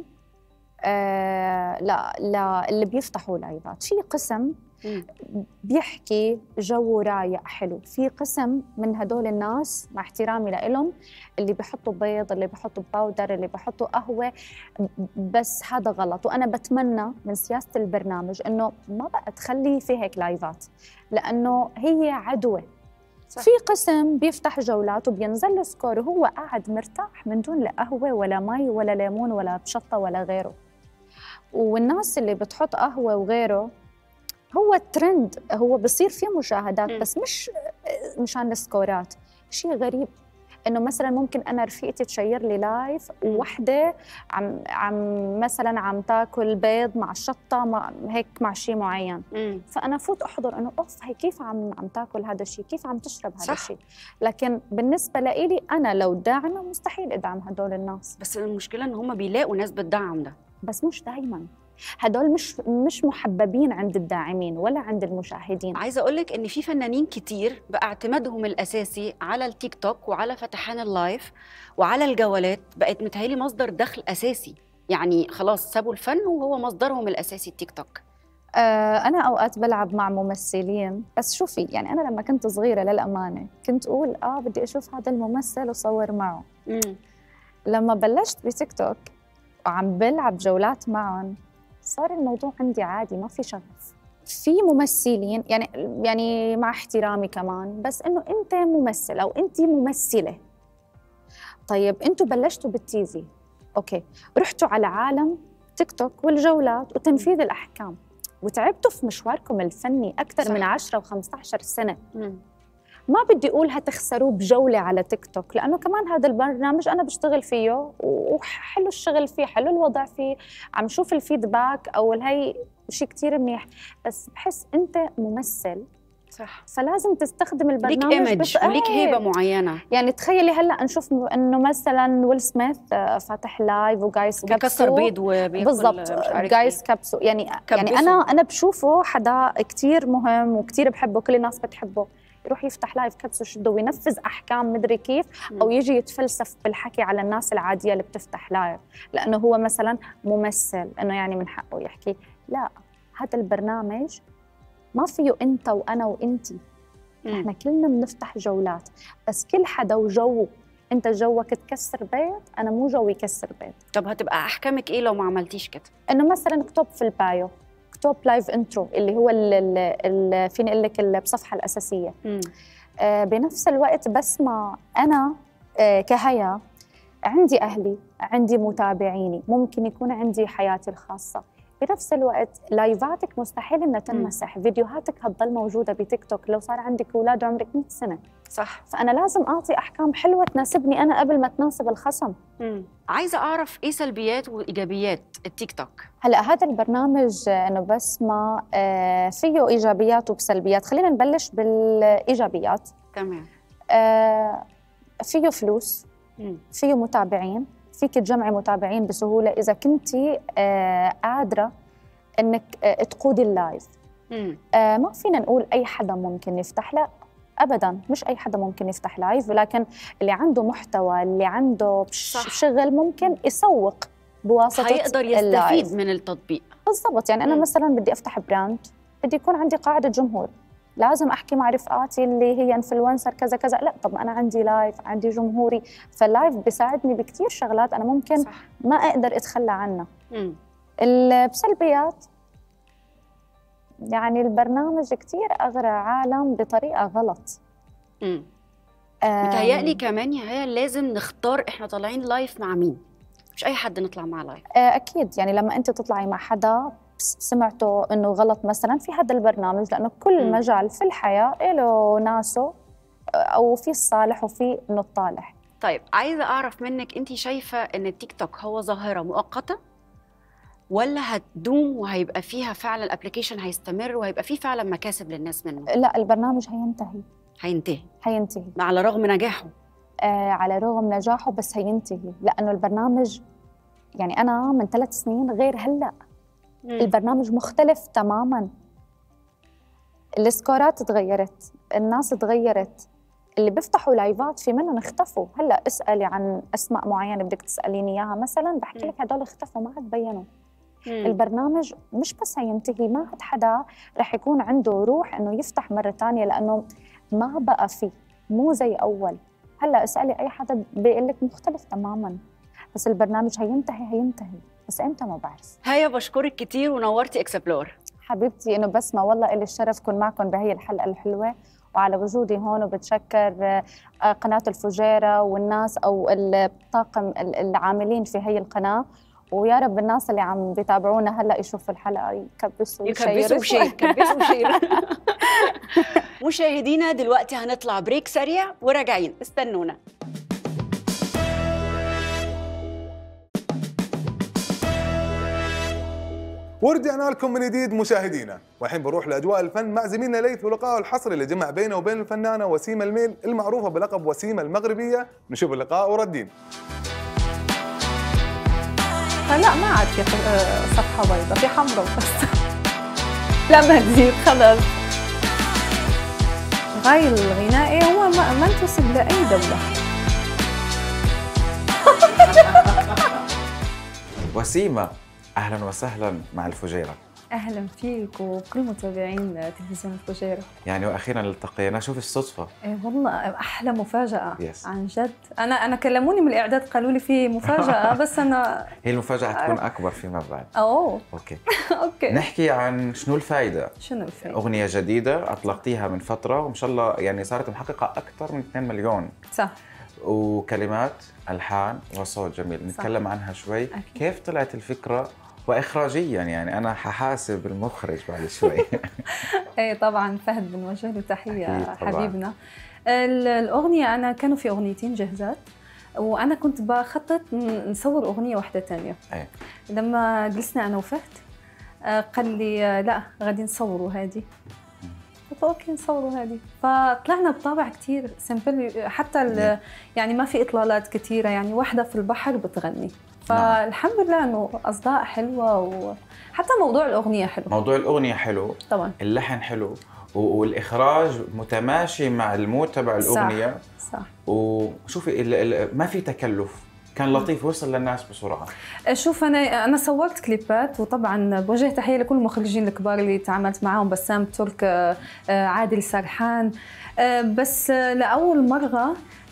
آه لا لا اللي بيفتحوا لايفات، في قسم مم. بيحكي جو رايق حلو، في قسم من هدول الناس مع احترامي لإلهم اللي بيحطوا بيض، اللي بيحطوا باودر، اللي بيحطوا قهوة، بس هذا غلط. وأنا بتمنى من سياسة البرنامج إنه ما بقى تخلي في هيك لايفات، لأنه هي عدوى. صح. في قسم بيفتح جولات وبينزل له سكور وهو قاعد مرتاح من دون لا قهوة ولا مي ولا ليمون ولا بشطة ولا غيره. والناس اللي بتحط قهوة وغيره هو الترند، هو بصير فيه مشاهدات م. بس مش مشان السكورات. شيء غريب انه مثلا ممكن انا رفيقتي تشير لي لايف ووحده عم عم مثلا عم تاكل بيض مع الشطه مع هيك مع شيء معين، مم. فانا فوت احضر انه اوف هي كيف عم عم تاكل هذا الشيء، كيف عم تشرب هذا صح. الشيء. لكن بالنسبه لإلي انا لو داعمه مستحيل ادعم هدول الناس، بس المشكله ان هم بيلاقوا ناس بتدعم ده. بس مش دائما. هدول مش مش محببين عند الداعمين ولا عند المشاهدين. عايزه اقول لك ان في فنانين كتير بقى اعتمادهم الاساسي على التيك توك وعلى فتحان اللايف وعلى الجولات، بقت متهيألي مصدر دخل اساسي، يعني خلاص سابوا الفن وهو مصدرهم الاساسي التيك توك. آه أنا أوقات بلعب مع ممثلين، بس شوفي يعني أنا لما كنت صغيرة للأمانة كنت أقول آه بدي أشوف هذا الممثل وصور معه. مم. لما بلشت بتيك توك وعم بلعب جولات معهم صار الموضوع عندي عادي، ما في شغف. في ممثلين يعني يعني مع احترامي كمان، بس إنه أنت ممثل أو أنت ممثلة، طيب أنتوا بلشتوا بالتيفي أوكي، رحتوا على عالم تيك توك والجولات وتنفيذ الأحكام وتعبتوا في مشواركم الفني أكثر صح. من عشرة وخمسة عشر سنة. مم. ما بدي أقول هتخسروه بجولة على تيك توك، لأنه كمان هذا البرنامج أنا بشتغل فيه وحلو الشغل فيه، حلو الوضع فيه، عم شوف الفيدباك أو هي شيء كتير منيح، بس بحس أنت ممثل صح، فلازم تستخدم ليك البرنامج ايمج وليك إيه. هيبه معينه. يعني تخيلي هلا نشوف انه مثلا ويل سميث فاتح لايف وجايز بيكسر بيض وبياكل بالضبط جايز كبسو، يعني كبسو. يعني انا انا بشوفه حدا كتير مهم وكتير بحبه، كل الناس بتحبه، يروح يفتح لايف كبسو شده وينفذ احكام مدري كيف، او يجي يتفلسف بالحكي على الناس العاديه اللي بتفتح لايف لانه هو مثلا ممثل، انه يعني من حقه يحكي. لا، هذا البرنامج ما فيه انت وانا وانتي، احنا كلنا بنفتح جولات، بس كل حدا وجوه. انت جوك تكسر بيت، انا مو جوي يكسر بيت. طب هتبقى احكامك ايه لو ما عملتيش كده؟ انه مثلا اكتب في البايو، اكتب لايف انترو اللي هو ال ال فيني اقول لك الصفحه الاساسيه. آه بنفس الوقت بسمع انا آه كهيا عندي اهلي، عندي متابعيني، ممكن يكون عندي حياتي الخاصه. بنفس الوقت لايفاتك مستحيل انها تنمسح، فيديوهاتك هتضل موجوده بتيك توك لو صار عندك اولاد عمرك مئة سنه. صح. فانا لازم اعطي احكام حلوه تناسبني انا قبل ما تناسب الخصم. امم عايزه اعرف ايه سلبيات وايجابيات التيك توك؟ هلا هذا البرنامج انه بس ما آه فيه ايجابيات وسلبيات. خلينا نبلش بالايجابيات. تمام. آه فيه فلوس، مم. فيه متابعين، فيك تجمعي متابعين بسهوله اذا كنتي آه قادره انك آه تقودي اللايف. آه ما فينا نقول اي حدا ممكن يفتح، لا ابدا، مش اي حدا ممكن يفتح لايف، ولكن اللي عنده محتوى، اللي عنده صح. شغل ممكن يسوق بواسطه هيقدر يستفيد اللايف من التطبيق. بالضبط. يعني انا مم. مثلا بدي افتح براند، بدي يكون عندي قاعده جمهور، لازم احكي مع رفقاتي اللي هي انفلونسر كذا كذا، لا طب انا عندي لايف، عندي جمهوري، فاللايف بيساعدني بكثير شغلات انا ممكن صح. ما اقدر اتخلى عنها. بسلبيات يعني البرنامج كثير اغرى عالم بطريقه غلط. امم متهيألي كمان يا هيا لازم نختار احنا طالعين لايف مع مين، مش اي حد نطلع معه لايف. اكيد، يعني لما انت تطلعي مع حدا سمعته انه غلط مثلا في هذا البرنامج، لانه كل م. مجال في الحياه له ناسه، او في الصالح وفي انه الطالح. طيب عايزه اعرف منك، انت شايفه ان التيك توك هو ظاهره مؤقته ولا هتدوم وهيبقى فيها فعلا الابلكيشن هيستمر وهيبقى فيه فعلا مكاسب للناس منه؟ لا البرنامج هينتهي. هينتهي هينتهي على رغم نجاحه. آه على رغم نجاحه بس هينتهي، لانه البرنامج يعني انا من ثلاث سنين غير هلا. مم. البرنامج مختلف تماما، السكورات تغيرت، الناس تغيرت، اللي بيفتحوا لايفات في منهم اختفوا. هلا اسالي عن اسماء معينه بدك تساليني اياها مثلا، بحكي لك هدول اختفوا ما عاد بينوا. مم. البرنامج مش بس هينتهي، ما عاد حدا رح يكون عنده روح انه يفتح مره ثانيه، لانه ما بقى فيه، مو زي اول. هلا اسالي اي حدا بيقول لك مختلف تماما، بس البرنامج هينتهي هينتهي، بس امتى ما بعرف. هيا بشكرك كثير ونورتي اكسبلور حبيبتي. انه بسمة والله إلي الشرف كون معكم بهي الحلقه الحلوه وعلى وجودي هون، وبتشكر قناه الفجيره والناس او الطاقم العاملين في هي القناه، ويا رب الناس اللي عم بيتابعونا هلا يشوفوا الحلقه يكبسوا يكبسوا وشير يكبسوا وشير. مشاهدينا دلوقتي هنطلع بريك سريع وراجعين، استنونا. ورجعنا لكم من جديد مشاهدينا، والحين بنروح لاجواء الفن مع زميلنا ليث ولقائه الحصري اللي جمع بينه وبين الفنانه وسيمه الميل المعروفه بلقب وسيمه المغربيه. نشوف اللقاء وردين. لا ما عاد في صفحه بيضاء، في حمراء بس. لا ما تزيد خلص. غاي الغنائي هو ما انتسب لاي دوله. وسيمه اهلا وسهلا مع الفجيره. اهلا فيك وكل متابعين تلفزيون الفجيره. يعني واخيرا التقينا، شوف الصدفه. ايه والله احلى مفاجاه. يس. عن جد انا انا كلموني من الاعداد قالوا لي في مفاجاه بس انا هي المفاجاه تكون اكبر فيما بعد. اوه اوكي. اوكي نحكي عن شنو الفائده. شنو الفائده؟ اغنيه جديده اطلقتيها من فتره وان شاء الله يعني صارت محققه اكثر من اثنين مليون. صح. وكلمات الحان وصوت جميل، نتكلم صح. عنها شوي. أكيد. كيف طلعت الفكره واخراجيا؟ يعني انا ححاسب المخرج بعد شوي. ايه طبعا فهد بنوجه له تحيه حبيبنا. الاغنيه انا كانوا في اغنيتين جاهزات وانا كنت بخطط نصور اغنيه واحده ثانيه. أيه. لما جلسنا انا وفهد قال لي لا غادي نصوروا هذه، قلت اوكي نصوروا هذه، فطلعنا بطابع كثير سمبل، حتى يعني ما في اطلالات كثيره، يعني واحده في البحر بتغني، فالحمد لله انه اصداء حلوه، وحتى موضوع الاغنيه حلو. موضوع الاغنيه حلو طبعا، اللحن حلو، والاخراج متماشي مع المود تبع الاغنيه. صح صح. وشوفي ما في تكلف، كان لطيف، وصل للناس بسرعه. شوف انا انا صورت كليبات، وطبعا بوجه تحيه لكل المخرجين الكبار اللي تعاملت معهم، بسام ترك، عادل سرحان، بس لاول مره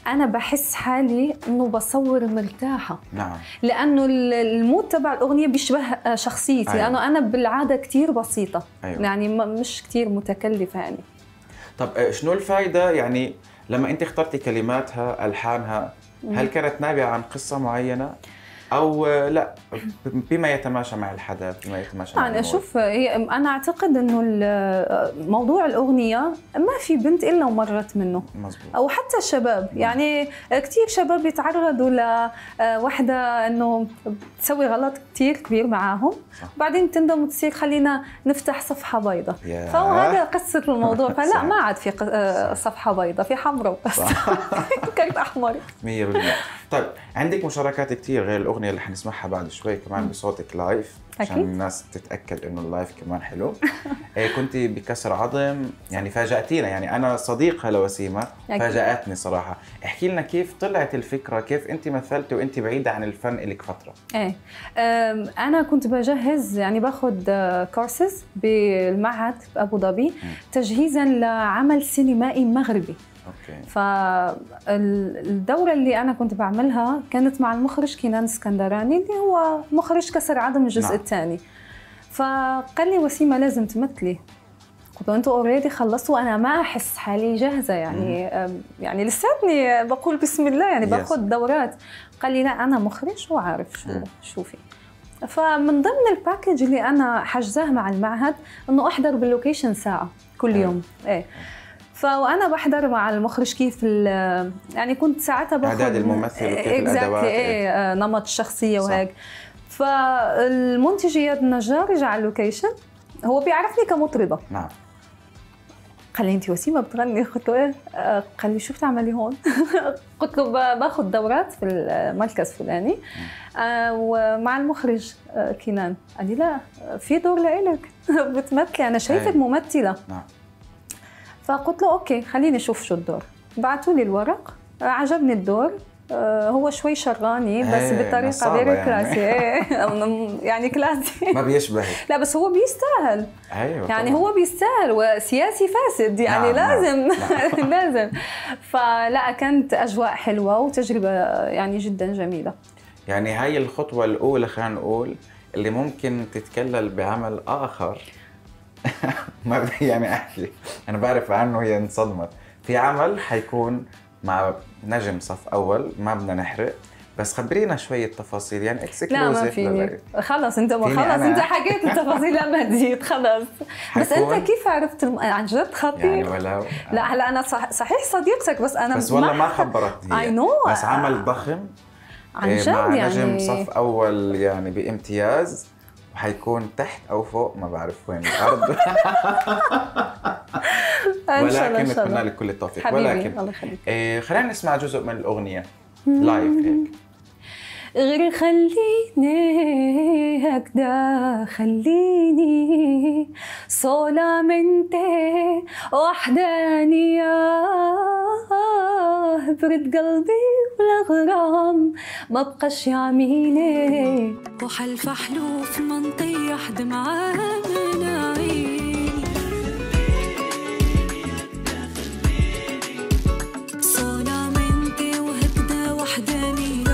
انا بحس حالي انه بصور مرتاحه. نعم. لانه المود تبع الاغنيه بيشبه شخصيتي. أيوة. لانه انا بالعاده كثير بسيطه. أيوة. يعني مش كثير متكلفه يعني. طب شنو الفائده يعني لما انت اخترتي كلماتها الحانها؟ هل كانت نابعه عن قصه معينه او لا بما يتماشى مع الحدث، بما يتماشى مع انا اشوف هي انا اعتقد انه موضوع الاغنيه ما في بنت الا ومرت منه. مزبوط. او حتى الشباب يعني كثير شباب يتعرضوا لوحده انه تسوي غلط كثير كبير معاهم، بعدين تندم وتصير خلينا نفتح صفحه بيضاء. فهو هذا قصه الموضوع. فلا ما عاد في صفحه بيضاء، في حمراء بس. كرت احمر مية بالمية. طيب عندك مشاركات كثير غير الاغنيه اللي حنسمعها بعد شوي كمان بصوتك لايف عشان الناس تتاكد انه اللايف كمان حلو. كنت بكسر عظم يعني فاجاتينا، يعني انا صديقه لوسيمه فاجاتني صراحه. احكي لنا كيف طلعت الفكره، كيف انت مثلتي وانت بعيده عن الفن لك فتره؟ ايه انا كنت بجهز يعني باخذ كورسز بالمعهد بابو ظبي تجهيزا لعمل سينمائي مغربي. اوكي. فالدورة اللي أنا كنت بعملها كانت مع المخرج كنان اسكندراني اللي هو مخرج كسر عظم الجزء نعم. الثاني. فقال لي وسيمة لازم تمثلي. قلت له انتوا اوريدي خلصتوا وانا ما احس حالي جاهزه يعني مم. يعني لساتني بقول بسم الله يعني باخذ دورات. قال لي لا انا مخرج وعارف شو مم. شوفي. فمن ضمن الباكج اللي انا حجزاه مع المعهد انه احضر باللوكيشن ساعه كل يوم. ايه فوانا بحضر مع المخرج كيف يعني كنت ساعتها باخذ اعداد الممثل وكيف الادوات ايه نمط الشخصيه وهيك. فالمنتج اياد النجار رجع على اللوكيشن، هو بيعرفني كمطربه. نعم. قال لي انت وسيمه بتغني؟ قلت له ايه؟ قال لي شو بتعملي هون؟ قلت له باخذ دورات في المركز فلاني ومع المخرج كنان. قال لي لا في دور لإلك بتمثلي، انا شايفك ممثله. نعم. فقلت له اوكي خليني اشوف شو الدور. بعثوا لي الورق، عجبني الدور، هو شوي شراني بس بطريقه غير كلاسي. يعني. يعني كلاسي ما بيشبهك. لا بس هو بيستاهل. ايوه يعني طبعا. هو بيستاهل وسياسي فاسد يعني. نعم لازم نعم. لازم. فلا كانت اجواء حلوه وتجربه يعني جدا جميله. يعني هاي الخطوه الاولى خلينا نقول اللي ممكن تتكلل بعمل اخر. ما بدي يعني احكي، انا بعرف عنه هي انصدمت في عمل حيكون مع نجم صف اول، ما بدنا نحرق بس خبرينا شويه تفاصيل يعني اكسكلوزيف. لا ما فيني خلص انت ما خلص انت حكيت التفاصيل لا ما تزيد خلص. بس انت كيف عرفت الم... عن جد خطير يعني ولو لا هلا انا صح... صحيح صديقتك بس انا بس والله ما خبرتني. اي نو بس عمل ضخم عن جد مع يعني نجم صف اول يعني بامتياز، وحيكون تحت او فوق ما بعرف وين الارض. ولكن نتمنى لك كل التوفيق. ولكن الله يخليك إيه خلينا نسمع جزء من الاغنيه لايف هيك. غير خليني هكذا خليني solamente وحدانية برد قلبي والغرام ما بقاش يعميني وحلف حلوف ما نطيح دمعة من عيني solamente وهكذا وحدانية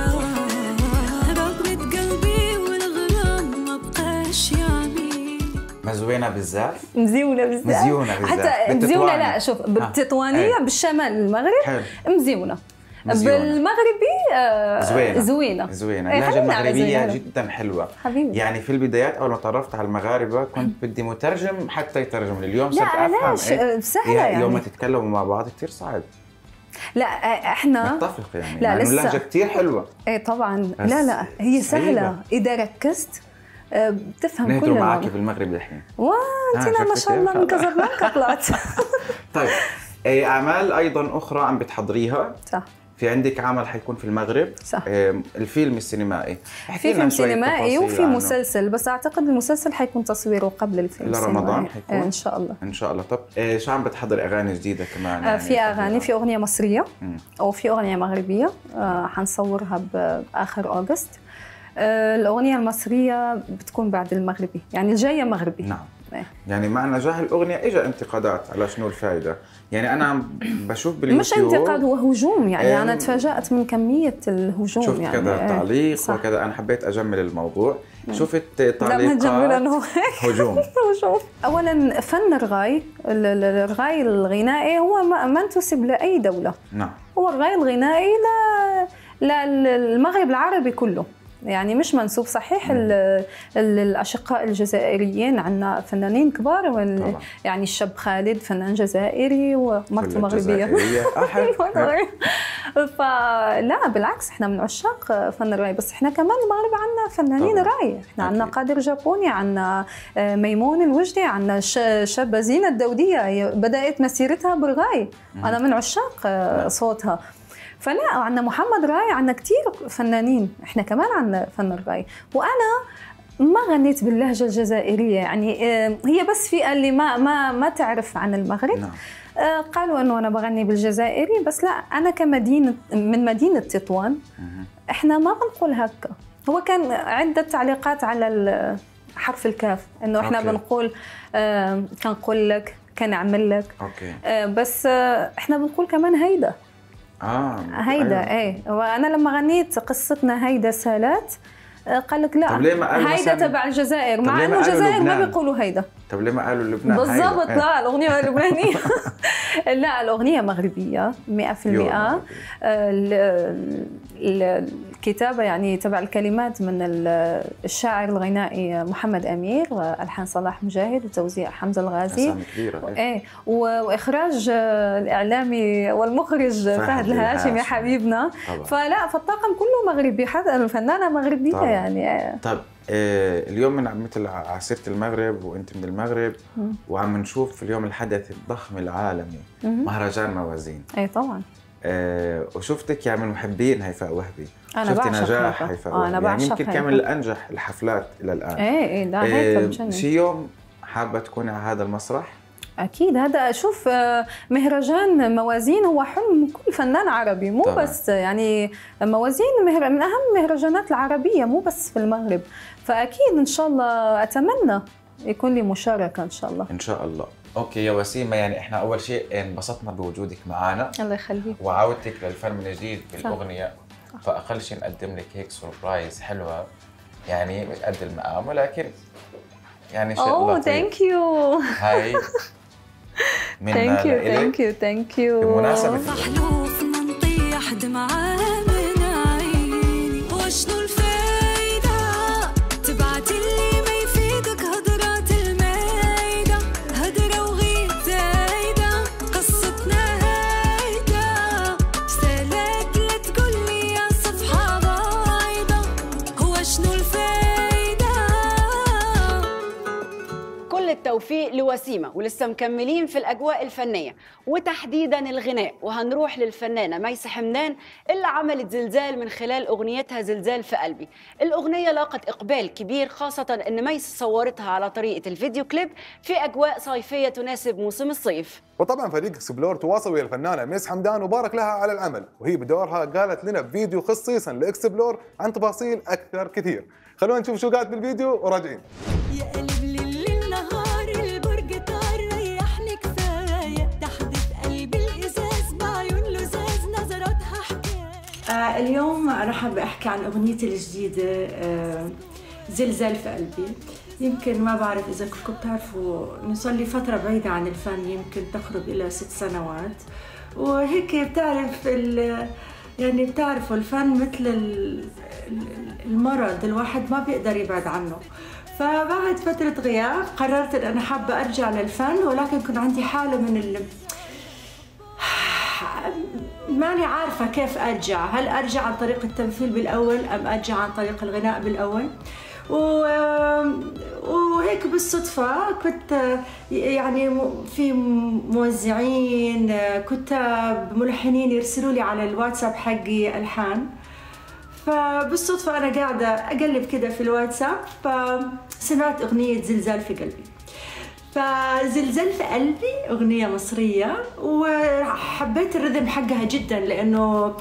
مزوينة بالزاف؟ مزيونة بالزاف مزيونة بالزاف حتى مزيونة لا شوف بالتطوانية آه. بالشمال المغرب حلو. مزيونة. مزيونة بالمغربي آه زوينة زوينة زوينة اللهجة المغربية جدا حلوة حبيبي. يعني في البدايات أول ما تعرفت على المغاربة كنت بدي مترجم حتى يترجم لي، اليوم صرت أفهم ايه سهلة يعني يوم ما تتكلموا مع بعض كتير صعب. لا احنا نتفق يعني لا لسه اللهجة كتير حلوة. ايه طبعا لا لا هي سهلة إذا ركزت بتفهم كل معك بالمغرب الحين. وانتنا ما شاء الله من كازابلانكا طلعت. طيب اعمال ايضا اخرى عم بتحضريها؟ صح. في عندك عمل حيكون في المغرب صح. الفيلم السينمائي في فيلم سينمائي وفي مسلسل بس اعتقد المسلسل حيكون تصويره قبل الفيلم لرمضان حيكون ان شاء الله ان شاء الله. طب شو عم بتحضر اغاني جديده كمان؟ يعني في اغاني في اغنيه مصريه او في اغنيه مغربيه حنصورها باخر اغسطس. الأغنية المصرية بتكون بعد المغربي يعني الجاية مغربي. نعم يعني مع نجاح الاغنيه اجى انتقادات على شنو الفائده. يعني انا عم بشوف باليوتيوب مش انتقاد، هو هجوم. يعني انا تفاجات من كميه الهجوم. شفت يعني كذا تعليق صح. وكذا. انا حبيت اجمل الموضوع. مم. شفت تعليقات لا ما تجمل انه هيك هجوم. هجوم. اولا فن الرغاي، الرغاي الغنائي هو ما انتسب لاي دوله. نعم. هو الرغاي الغنائي لا للمغرب العربي كله، يعني مش منسوب. صحيح الاشقاء الجزائريين عندنا فنانين كبار، يعني الشاب خالد فنان جزائري ومرته مغربيه. فلا بالعكس احنا من عشاق فن الرغاي، بس احنا كمان المغرب عندنا فنانين راي. احنا عندنا قادر جابوني، عندنا ميمون الوجدي، عندنا شابه زينه الدوديه بدات مسيرتها بالرغاي. انا من عشاق صوتها. فلا عندنا محمد راي، عندنا كثير فنانين. احنا كمان عندنا فن الرغاي. وانا ما غنيت باللهجه الجزائريه، يعني هي بس فئه اللي ما ما ما تعرف عن المغرب. نعم. قالوا انه انا بغني بالجزائري، بس لا انا كمدينه من مدينه تطوان احنا ما بنقول هكا. هو كان عده تعليقات على حرف الكاف انه احنا أوكي. بنقول آه كنقول لك كنعمل لك. أوكي. آه بس آه احنا بنقول كمان هيدا. اه هيدا. أيوة. ايه وانا لما غنيت قصتنا هيدا سالات قال لك لا هيدا تبع الجزائر، مع انه الجزائر ما بيقولوا هيدا. طب ليه ما قالوا لبنان؟ بالضبط. لا الاغنيه لبنانيه. لا الاغنيه مغربيه مئة بالمئة. الكتابه يعني تبع الكلمات من الشاعر الغنائي محمد امير، والحان صلاح مجاهد، وتوزيع حمزه الغازي. ايه واخراج الاعلامي والمخرج فهد الهاشمي حبيبنا. طبعا. فلا فالطاقم كله مغربي، حتى الفنانه مغربيه. طبعا. يعني طب آه اليوم من مثل عسيرة المغرب وانت من المغرب، مم. وعم نشوف اليوم الحدث الضخم العالمي، مم. مهرجان موازين. اي طبعا. آه وشفتك يعني من محبين هيفاء وهبي. انا شفتي نجاح هيفاء وهبي. انا يعني يمكن كان من الانجح الحفلات الى الان. ايه ايه لا هيفاء آه شي يوم حابه تكوني على هذا المسرح؟ أكيد. هذا شوف مهرجان موازين هو حلم كل فنان عربي، مو طبعا. بس يعني موازين من أهم المهرجانات العربية مو بس في المغرب. فأكيد إن شاء الله أتمنى يكون لي مشاركة إن شاء الله. إن شاء الله. أوكي يا وسيمة، يعني إحنا أول شيء انبسطنا بوجودك معنا. الله يخليك. وعودتك للفن من جديد بالأغنية. صح. فأقل شيء نقدم لك هيك سوربرايز حلوة، يعني مش قد المقام ولكن يعني شيء لطيف. أوه ثانك يو. هاي ثانك يو ثانك يو ثانك يو. بمناسبة محلوف منطيح دمعة من عيني، وشنو الفايدة تبعت اللي ما يفيدك هضرات المايدة، هدرة وغير زايدة قصتنا هايدة، سالك لا تقول لي يا صفحة بايضة، هو شنو الفايدة. التوفيق لوسيمة، ولسه مكملين في الأجواء الفنية وتحديدا الغناء، وهنروح للفنانة ميس حمدان اللي عملت زلزال من خلال أغنيتها زلزال في قلبي. الأغنية لاقت إقبال كبير، خاصة أن ميس صورتها على طريقة الفيديو كليب في أجواء صيفية تناسب موسم الصيف. وطبعا فريق اكسبلور تواصل ويا الفنانة ميس حمدان وبارك لها على العمل، وهي بدورها قالت لنا بفيديو خصيصا لاكسبلور عن تفاصيل أكثر كثير. خلونا نشوف شو قالت بالفيديو وراجعين. آه اليوم رح بحكي عن أغنيتي الجديدة آه زلزال في قلبي. يمكن ما بعرف إذا كنتم بتعرفوا إنه صار لي فترة بعيدة عن الفن، يمكن تقرب إلى ست سنوات، وهيك بتعرف يعني بتعرفوا الفن مثل المرض، الواحد ما بيقدر يبعد عنه. فبعد فترة غياب قررت إن أنا حابة أرجع للفن، ولكن كنت عندي حالة من ال ماني عارفة كيف أرجع، هل أرجع عن طريق التمثيل بالأول أم أرجع عن طريق الغناء بالأول. وهيك بالصدفة كنت يعني في موزعين كتاب ملحنين يرسلوا لي على الواتساب حقي ألحان، فبالصدفة أنا قاعدة أقلب كده في الواتساب فسمعت أغنية زلزال في قلبي. فزلزال في قلبي أغنية مصرية، وحبيت الرذم حقها جدا لأنه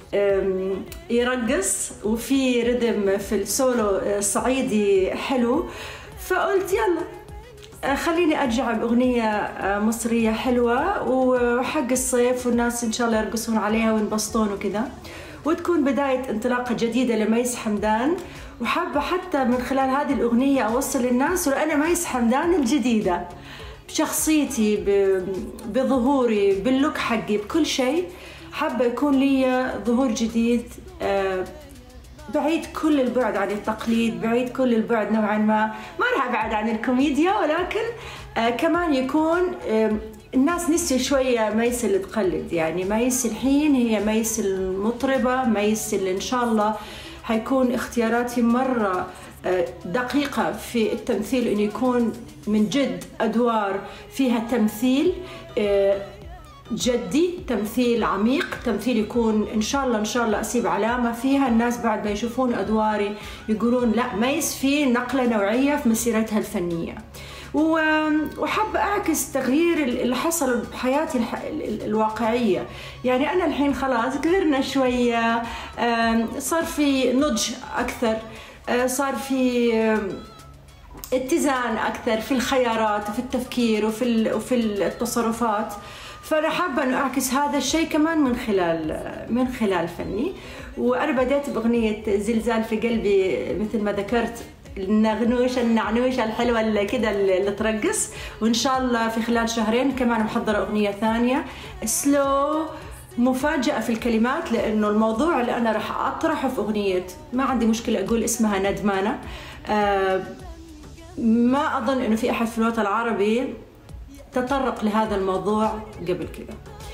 يرقص وفي رذم في السولو صعيدي حلو، فقلت يلا خليني أرجع بأغنية مصرية حلوة وحق الصيف والناس إن شاء الله يرقصون عليها وينبسطون وكذا، وتكون بداية انطلاقة جديدة لميس حمدان. وحابة حتى من خلال هذه الأغنية أوصل للناس أنا ميس حمدان الجديدة بشخصيتي، بظهوري، باللوك حقي، بكل شيء. حابة يكون لي ظهور جديد بعيد كل البعد عن التقليد، بعيد كل البعد نوعا ما، ما راح أبعد عن الكوميديا، ولكن آه كمان يكون آه الناس نسي شوية ميس اللي تقلد. يعني ميس الحين هي ميس المطربة، ميس اللي إن شاء الله حيكون اختياراتي مرة آه دقيقة في التمثيل، إنه يكون من جد أدوار فيها تمثيل آه جدي، تمثيل عميق، تمثيل يكون إن شاء الله إن شاء الله أسيب علامة فيها. الناس بعد ما يشوفون أدواري يقولون لا ميس في نقلة نوعية في مسيرتها الفنية. وحابة أعكس تغيير اللي حصل بحياتي الواقعية. يعني أنا الحين خلاص كبرنا شوية، صار في نضج أكثر، صار في اتزان أكثر في الخيارات وفي التفكير وفي وفي التصرفات. فأنا حابة أن أعكس هذا الشيء كمان من خلال من خلال فني. وأنا بديت بأغنية زلزال في قلبي مثل ما ذكرت، النغنوشة النعنوشة الحلوة اللي كده اللي ترقص، وإن شاء الله في خلال شهرين كمان محضرة أغنية ثانية سلو، مفاجأة في الكلمات، لأنه الموضوع اللي أنا راح أطرحه في أغنية ما عندي مشكلة أقول اسمها ندمانة. آه ما أظن إنه في أحد في الوطن العربي تطرق لهذا الموضوع قبل كده.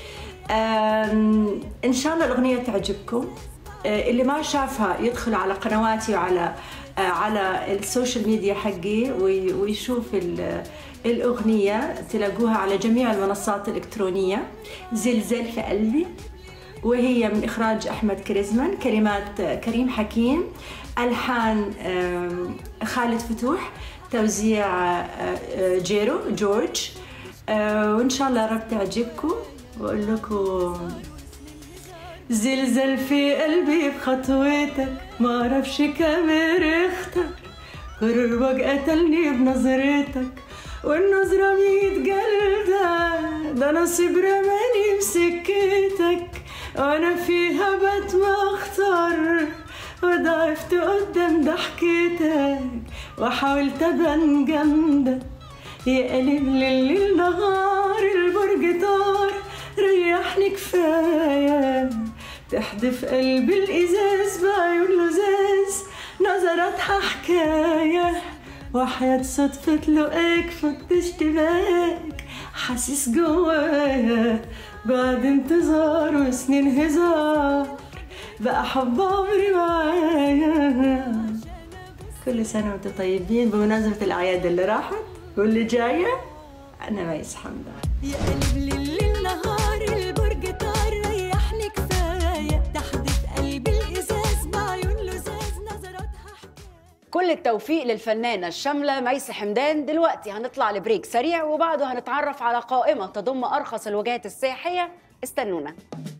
إن شاء الله الأغنية تعجبكم. اللي ما شافها يدخل على قنواتي وعلى على السوشيال ميديا حقي ويشوف الأغنية، تلاقوها على جميع المنصات الإلكترونية. زلزال في قلبي، وهي من إخراج أحمد كريزمان، كلمات كريم حكيم، ألحان خالد فتوح، توزيع جيرو جورج. وإن شاء الله رب تعجبكم. وأقول لكم زلزال في قلبي بخطوتك، ما أعرفش كم ريختك، قربك قتلني بنظرتك، والنظرة ميت جلدة، ده نصيب رماني بسكتك، وأنا فيها بتمختار، وضعفت قدام ضحكتك، وحاولت أبان جامدة، يقلب لليل نهار، البرج طار ريحني كفاية، تحدف قلبي الإزاز بعيون لزاز، نظراتها حكاية، وحياة صدفة لقاك فكت اشتباك، حاسس جوايا بعد انتظار وسنين هزار، بقى حب عمري معايا. كل سنة وانتم طيبين بمناسبة الأعياد اللي راحت واللي جاية. أنا ميس حمدان. يا قلب لليل نهار، البرج طار ريحني كفاية، تحدف قلبي الإزاز بعيون لزاز، نظراتها. كل التوفيق للفنانة الشاملة ميس حمدان. دلوقتي هنطلع لبريك سريع، وبعده هنتعرف على قائمة تضم أرخص الوجهات السياحية. استنونا.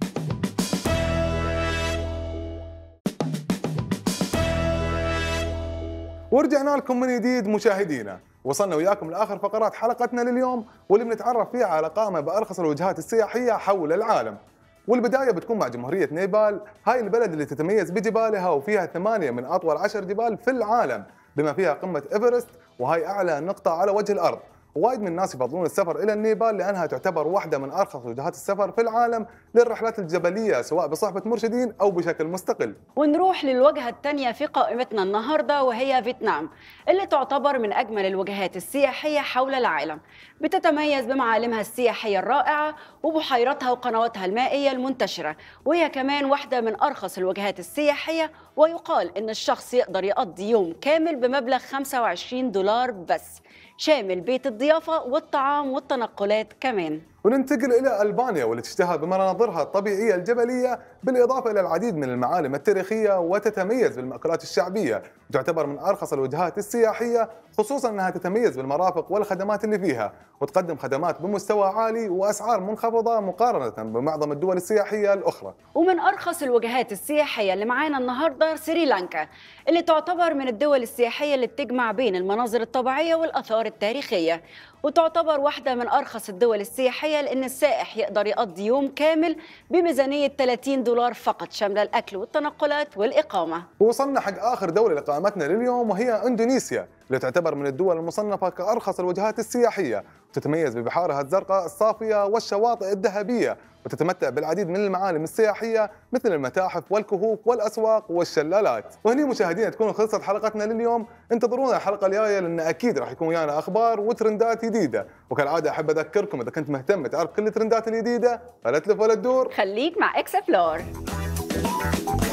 ورجعنا لكم من جديد مشاهدينا، وصلنا وياكم لاخر فقرات حلقتنا لليوم، واللي بنتعرف فيها على قائمه بارخص الوجهات السياحيه حول العالم. والبدايه بتكون مع جمهوريه نيبال، هاي البلد اللي تتميز بجبالها، وفيها ثمانيه من اطول عشر جبال في العالم، بما فيها قمه ايفرست، وهي اعلى نقطه على وجه الارض. وايد من الناس يفضلون السفر الى النيبال لانها تعتبر واحده من ارخص وجهات السفر في العالم للرحلات الجبليه، سواء بصحبه مرشدين او بشكل مستقل. ونروح للوجهه الثانيه في قائمتنا النهارده، وهي فيتنام، اللي تعتبر من اجمل الوجهات السياحيه حول العالم. بتتميز بمعالمها السياحيه الرائعه وبحيراتها وقنواتها المائيه المنتشره، وهي كمان واحده من ارخص الوجهات السياحيه. ويقال ان الشخص يقدر يقضي يوم كامل بمبلغ خمسة وعشرين دولار بس، شامل بيت الضيافة والطعام والتنقلات كمان. وننتقل إلى ألبانيا والتي تشتهر بمناظرها الطبيعية الجبلية بالإضافة إلى العديد من المعالم التاريخية، وتتميز بالمأكولات الشعبية، وتعتبر من أرخص الوجهات السياحية، خصوصا أنها تتميز بالمرافق والخدمات اللي فيها، وتقدم خدمات بمستوى عالي وأسعار منخفضة مقارنة بمعظم الدول السياحية الأخرى. ومن أرخص الوجهات السياحية اللي معانا النهاردة سريلانكا، اللي تعتبر من الدول السياحية اللي بتجمع بين المناظر الطبيعية والآثار التاريخية، وتعتبر واحدة من أرخص الدول السياحية لأن السائح يقدر يقضي يوم كامل بميزانية ثلاثين دولار فقط، شاملة الأكل والتنقلات والإقامة. ووصلنا حق آخر دولة لإقامتنا لليوم، وهي إندونيسيا، اللي تعتبر من الدول المصنفة كأرخص الوجهات السياحية، وتتميز ببحارها الزرقاء الصافية والشواطئ الذهبية، وتتمتع بالعديد من المعالم السياحية مثل المتاحف والكهوف والأسواق والشلالات. وهني مشاهدينا تكون خلصت حلقتنا لليوم، انتظرونا الحلقة الجاية لأن أكيد راح يكون ويانا أخبار وترندات جديدة، وكالعادة أحب أذكركم إذا كنت مهتم تعرف كل الترندات الجديدة فلا تلف ولا تدور، خليك مع إكس فلور.